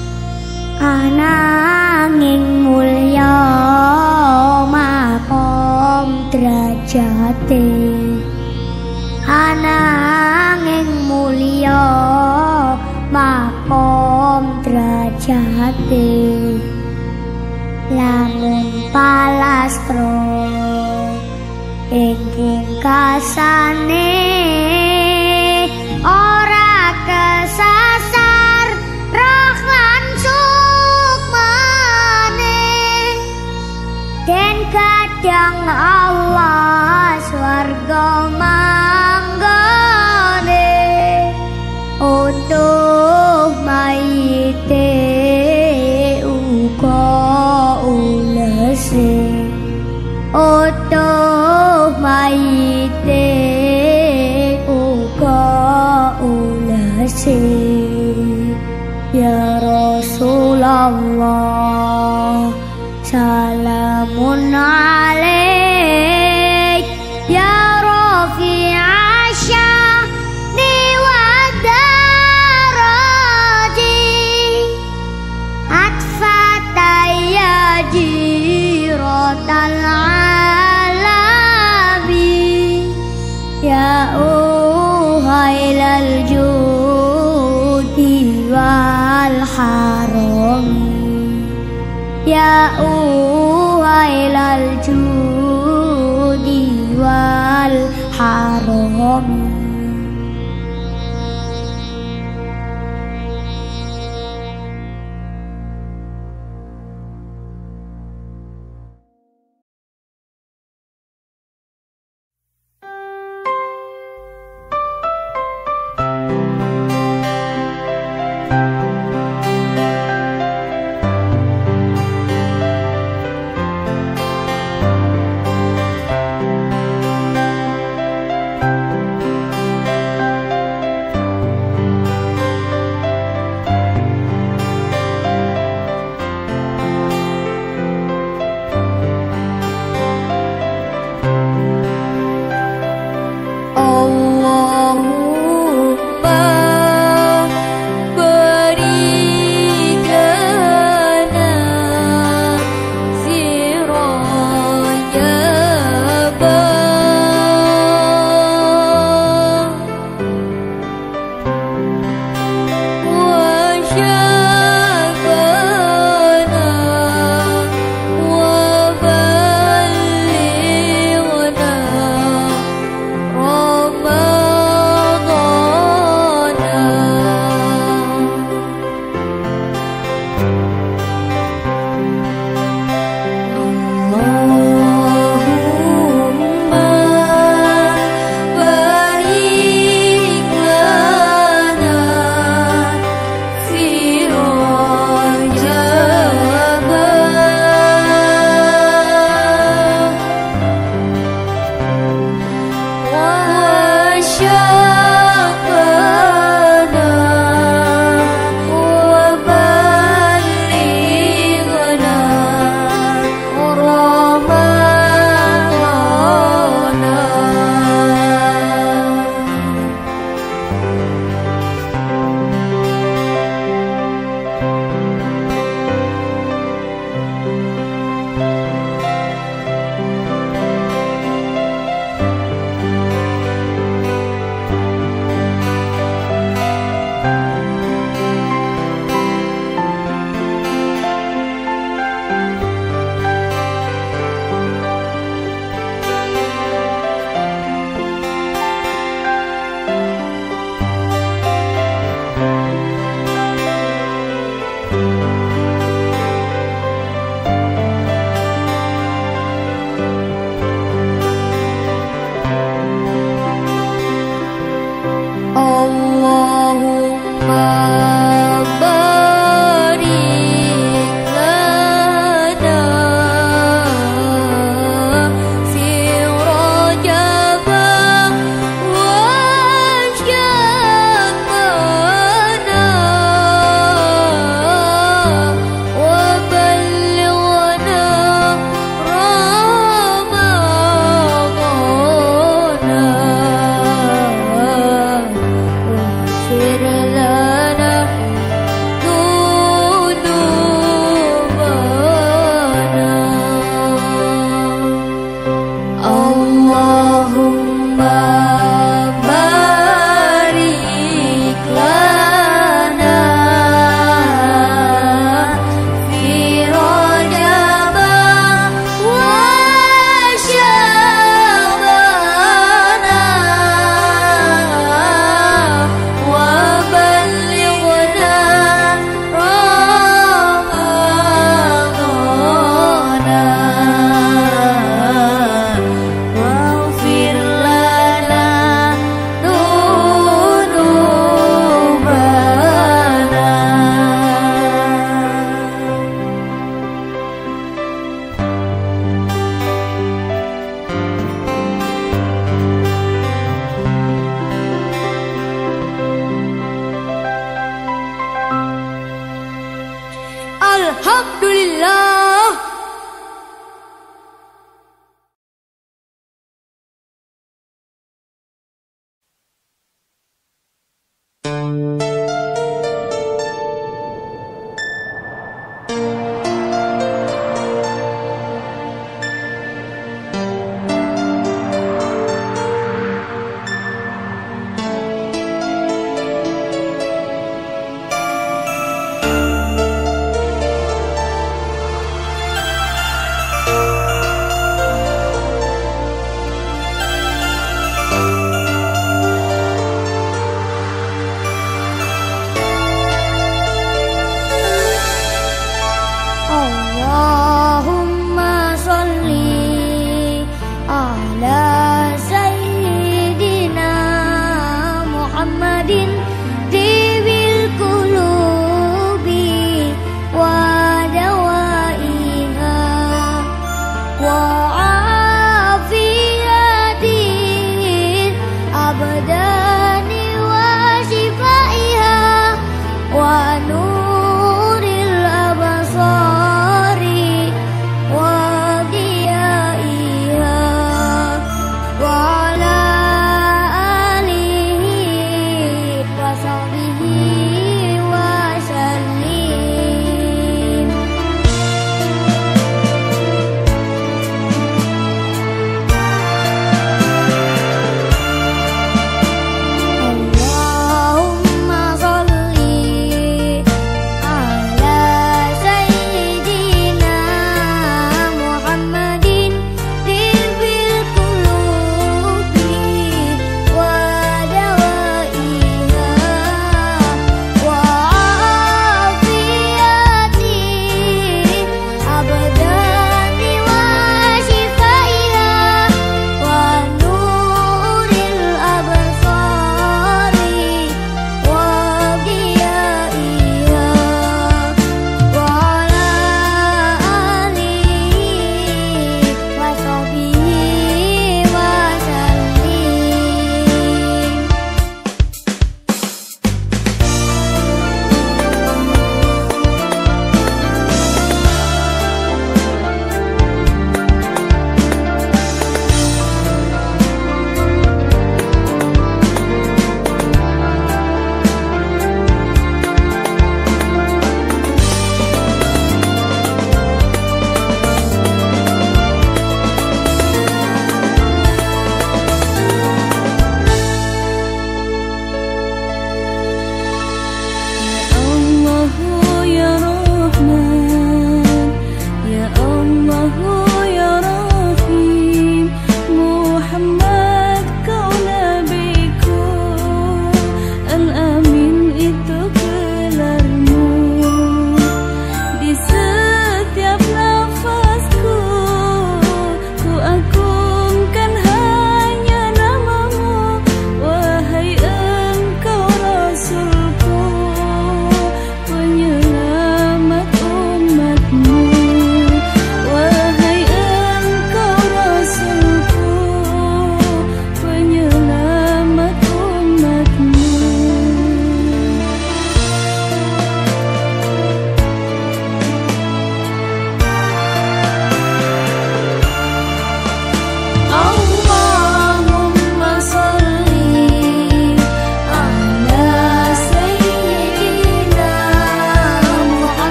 ananging mulya makom derajate ananging mulya makom derajate lamun palastra ing kasane ora kesasar roh lan sukmane den kadang Allah swarga manggone utuh mayite uga ulese utuh mayite uga ulese ya Rasulullah salamun alaik rahmatal alamin. Ya uhailal judi wal harami. Ya uhailal judi wal harami.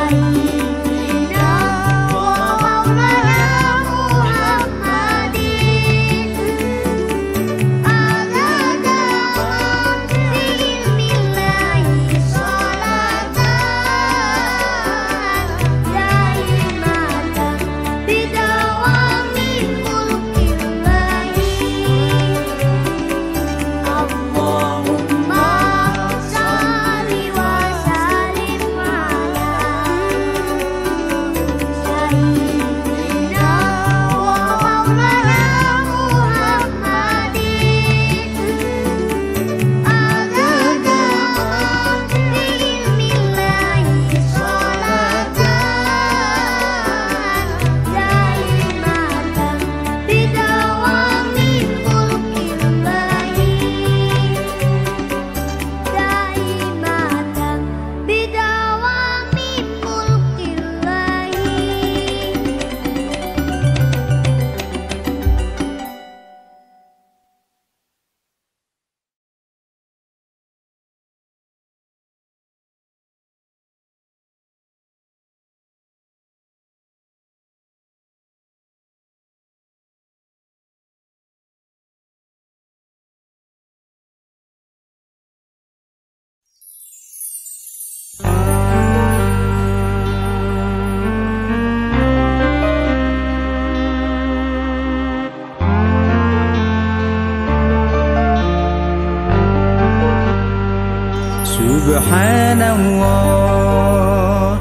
Subhanallah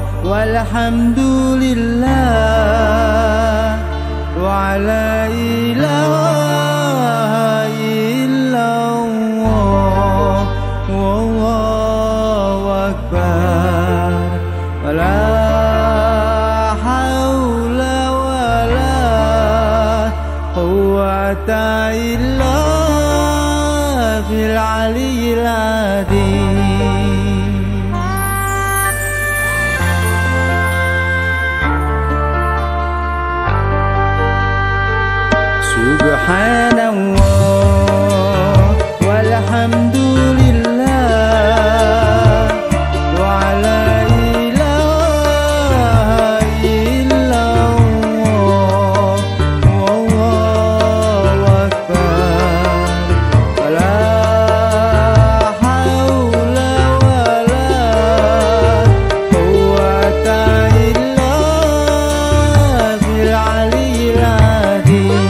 walhamdulillah wa la ilaha illallah wallahu akbar wa la hawla wa la quwwata illa bil aliyyil azim. Subhanallah walhamdulillah wa la ilaha illallah wallahu akbar wa la hawla wa la quwwata illa bil aliyyil azim.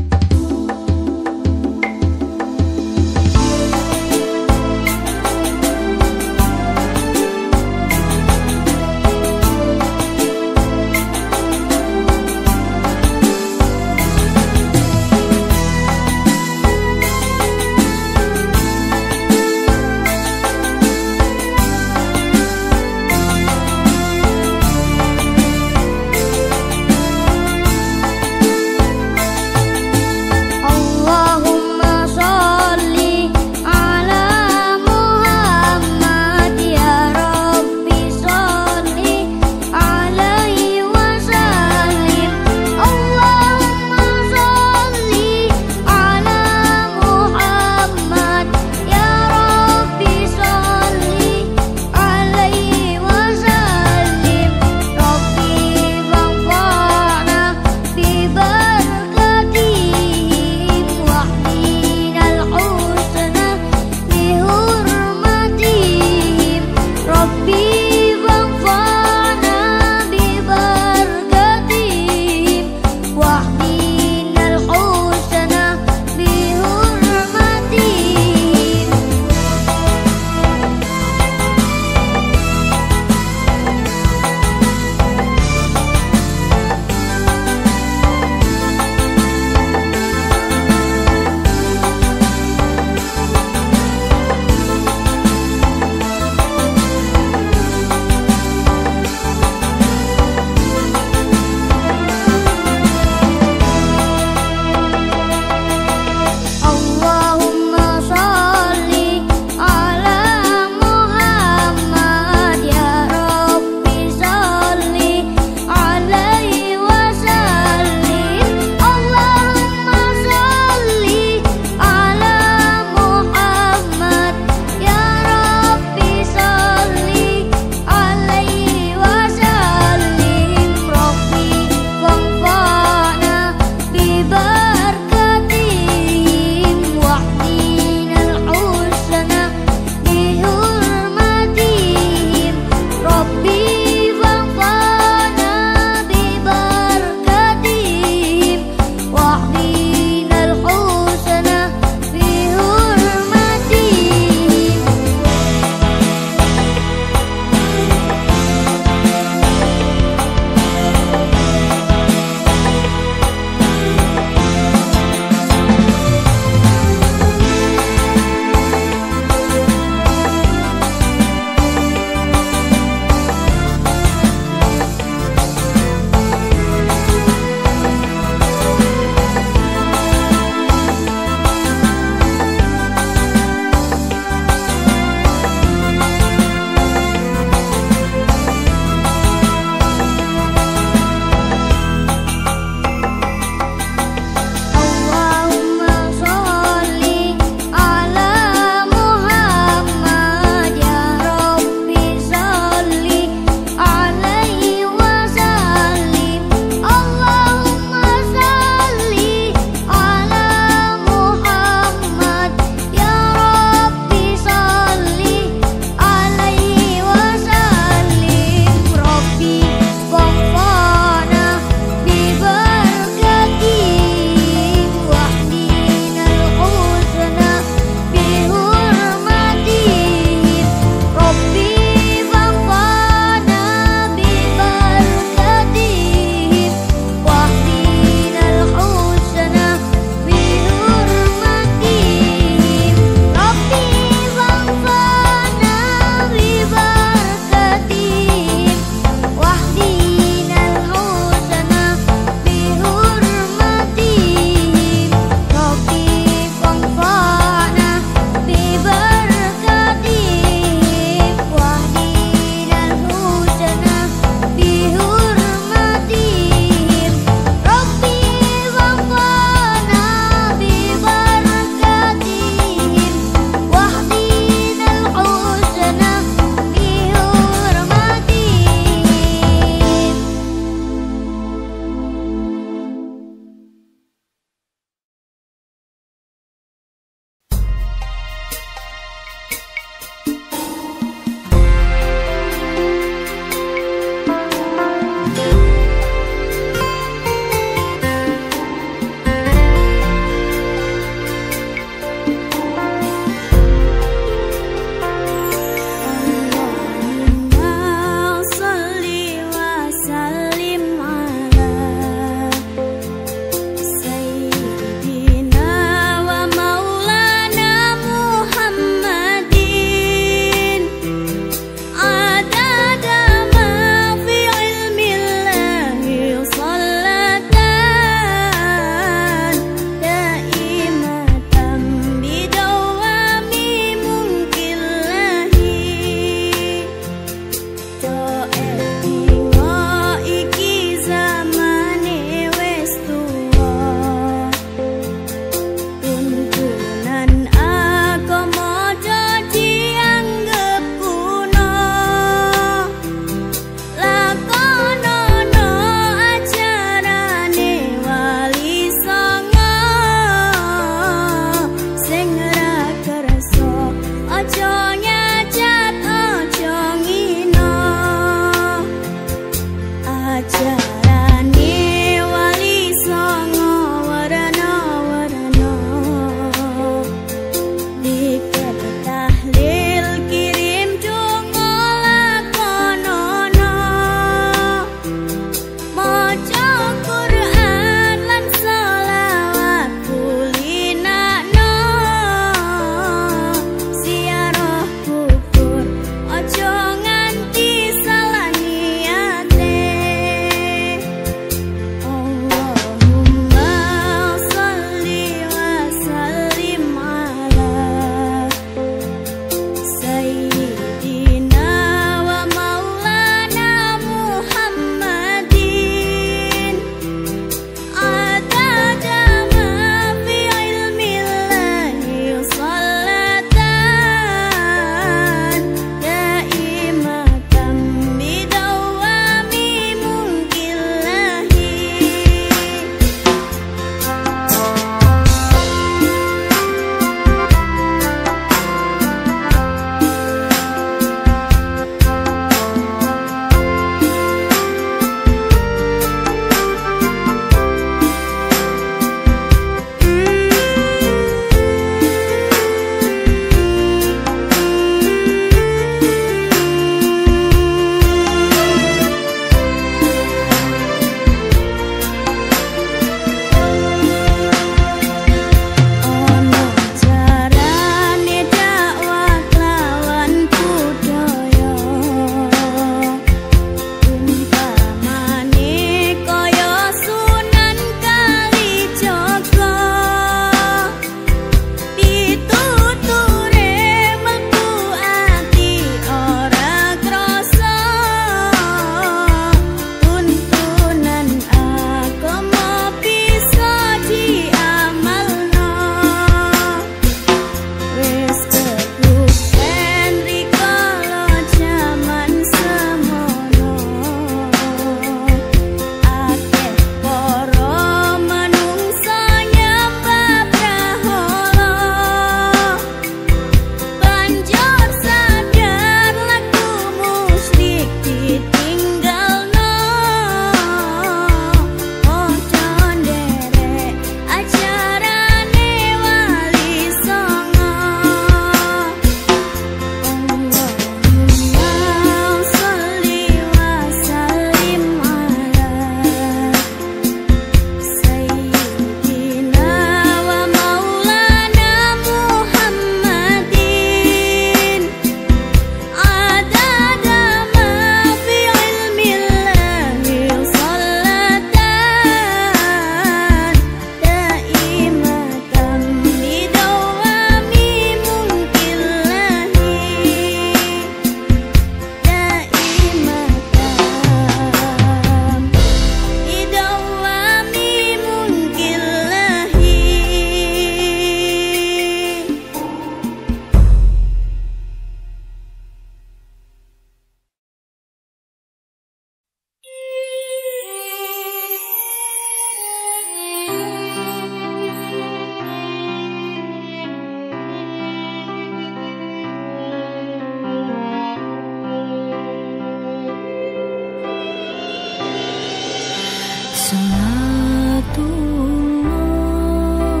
Salatullah,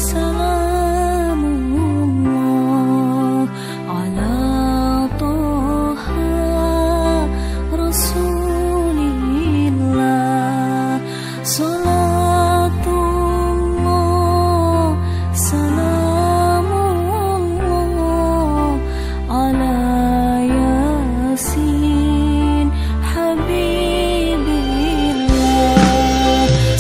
salamullah ala Toha Rasulillah. Salatullah, salamullah ala Yasin Habibillah.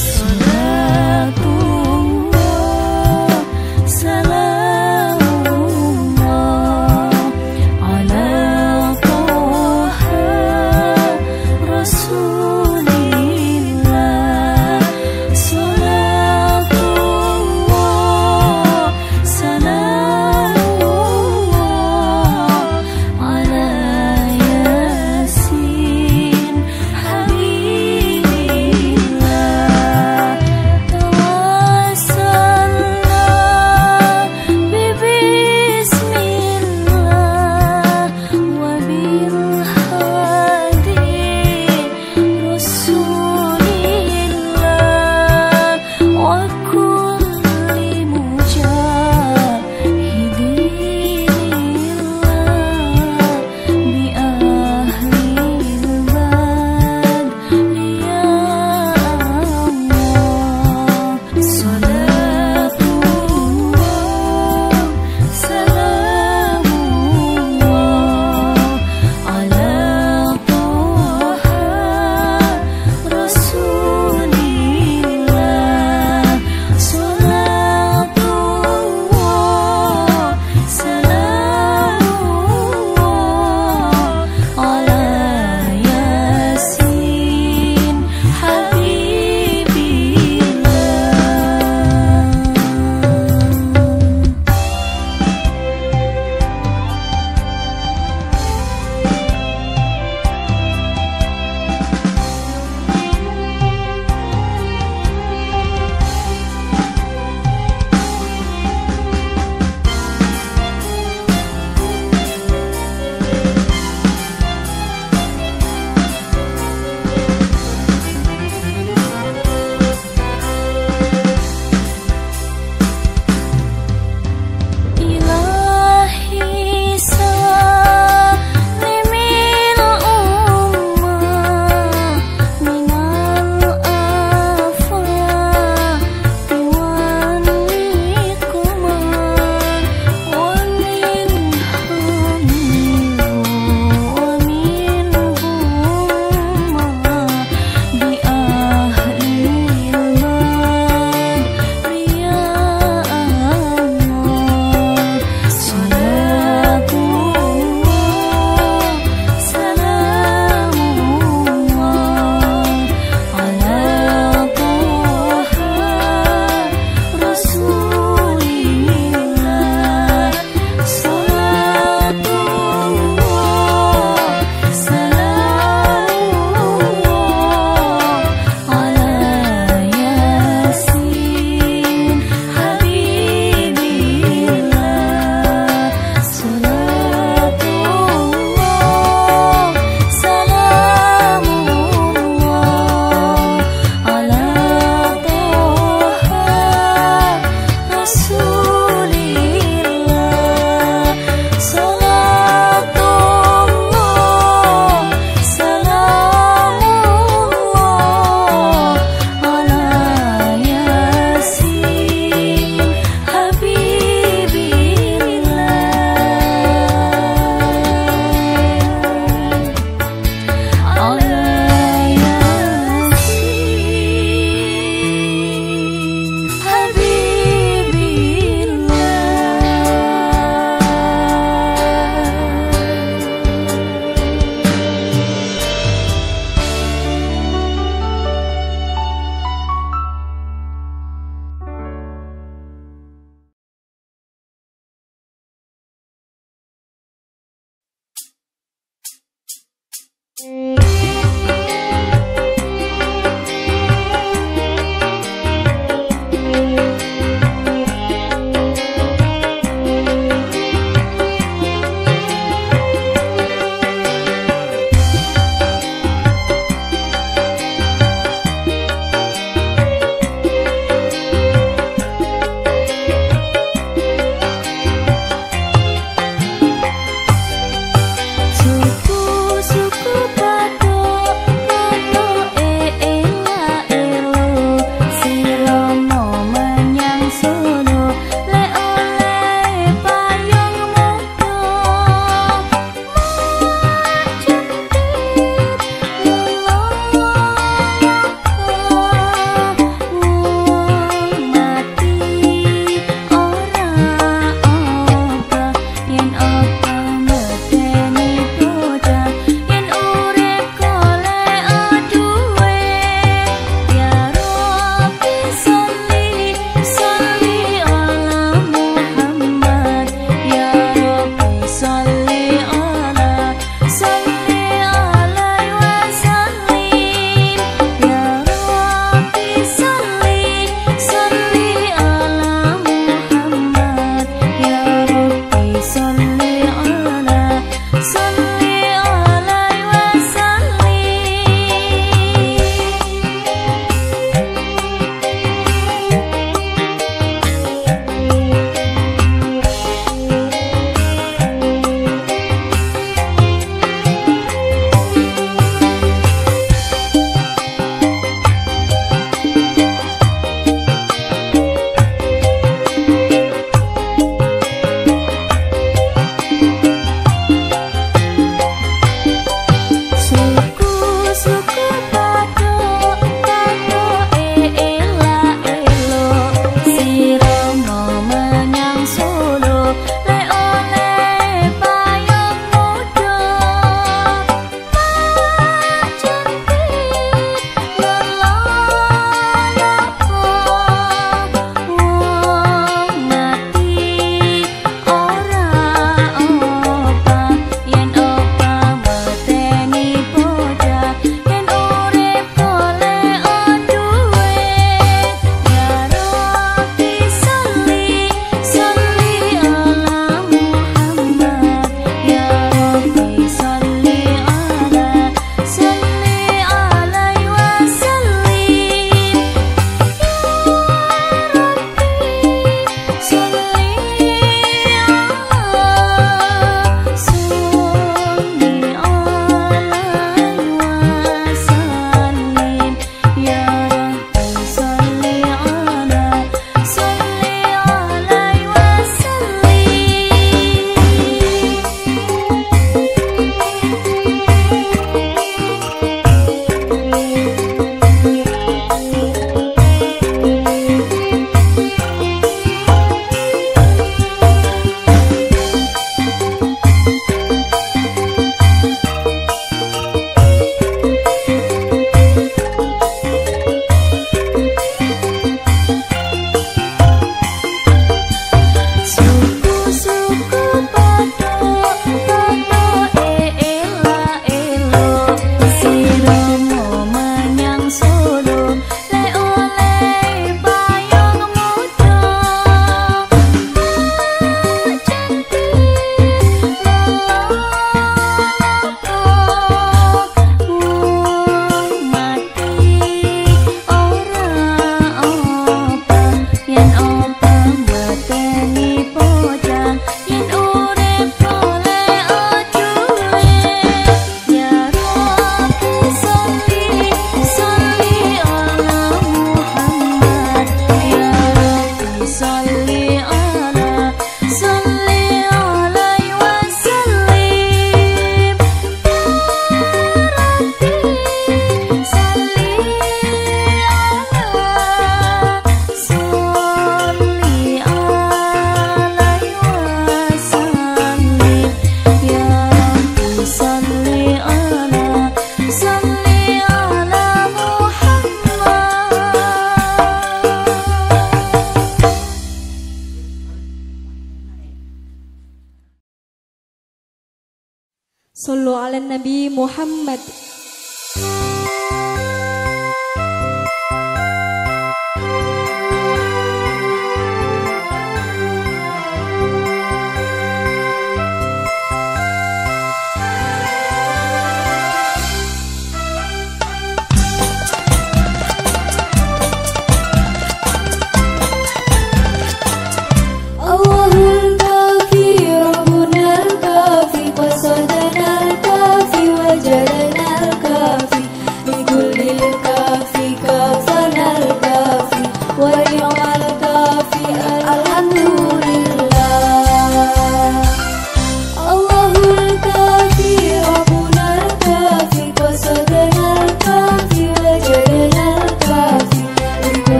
Sallu ala Nabi Muhammad.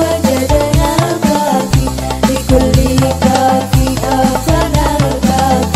Kulli kafi afana kafi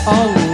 Allah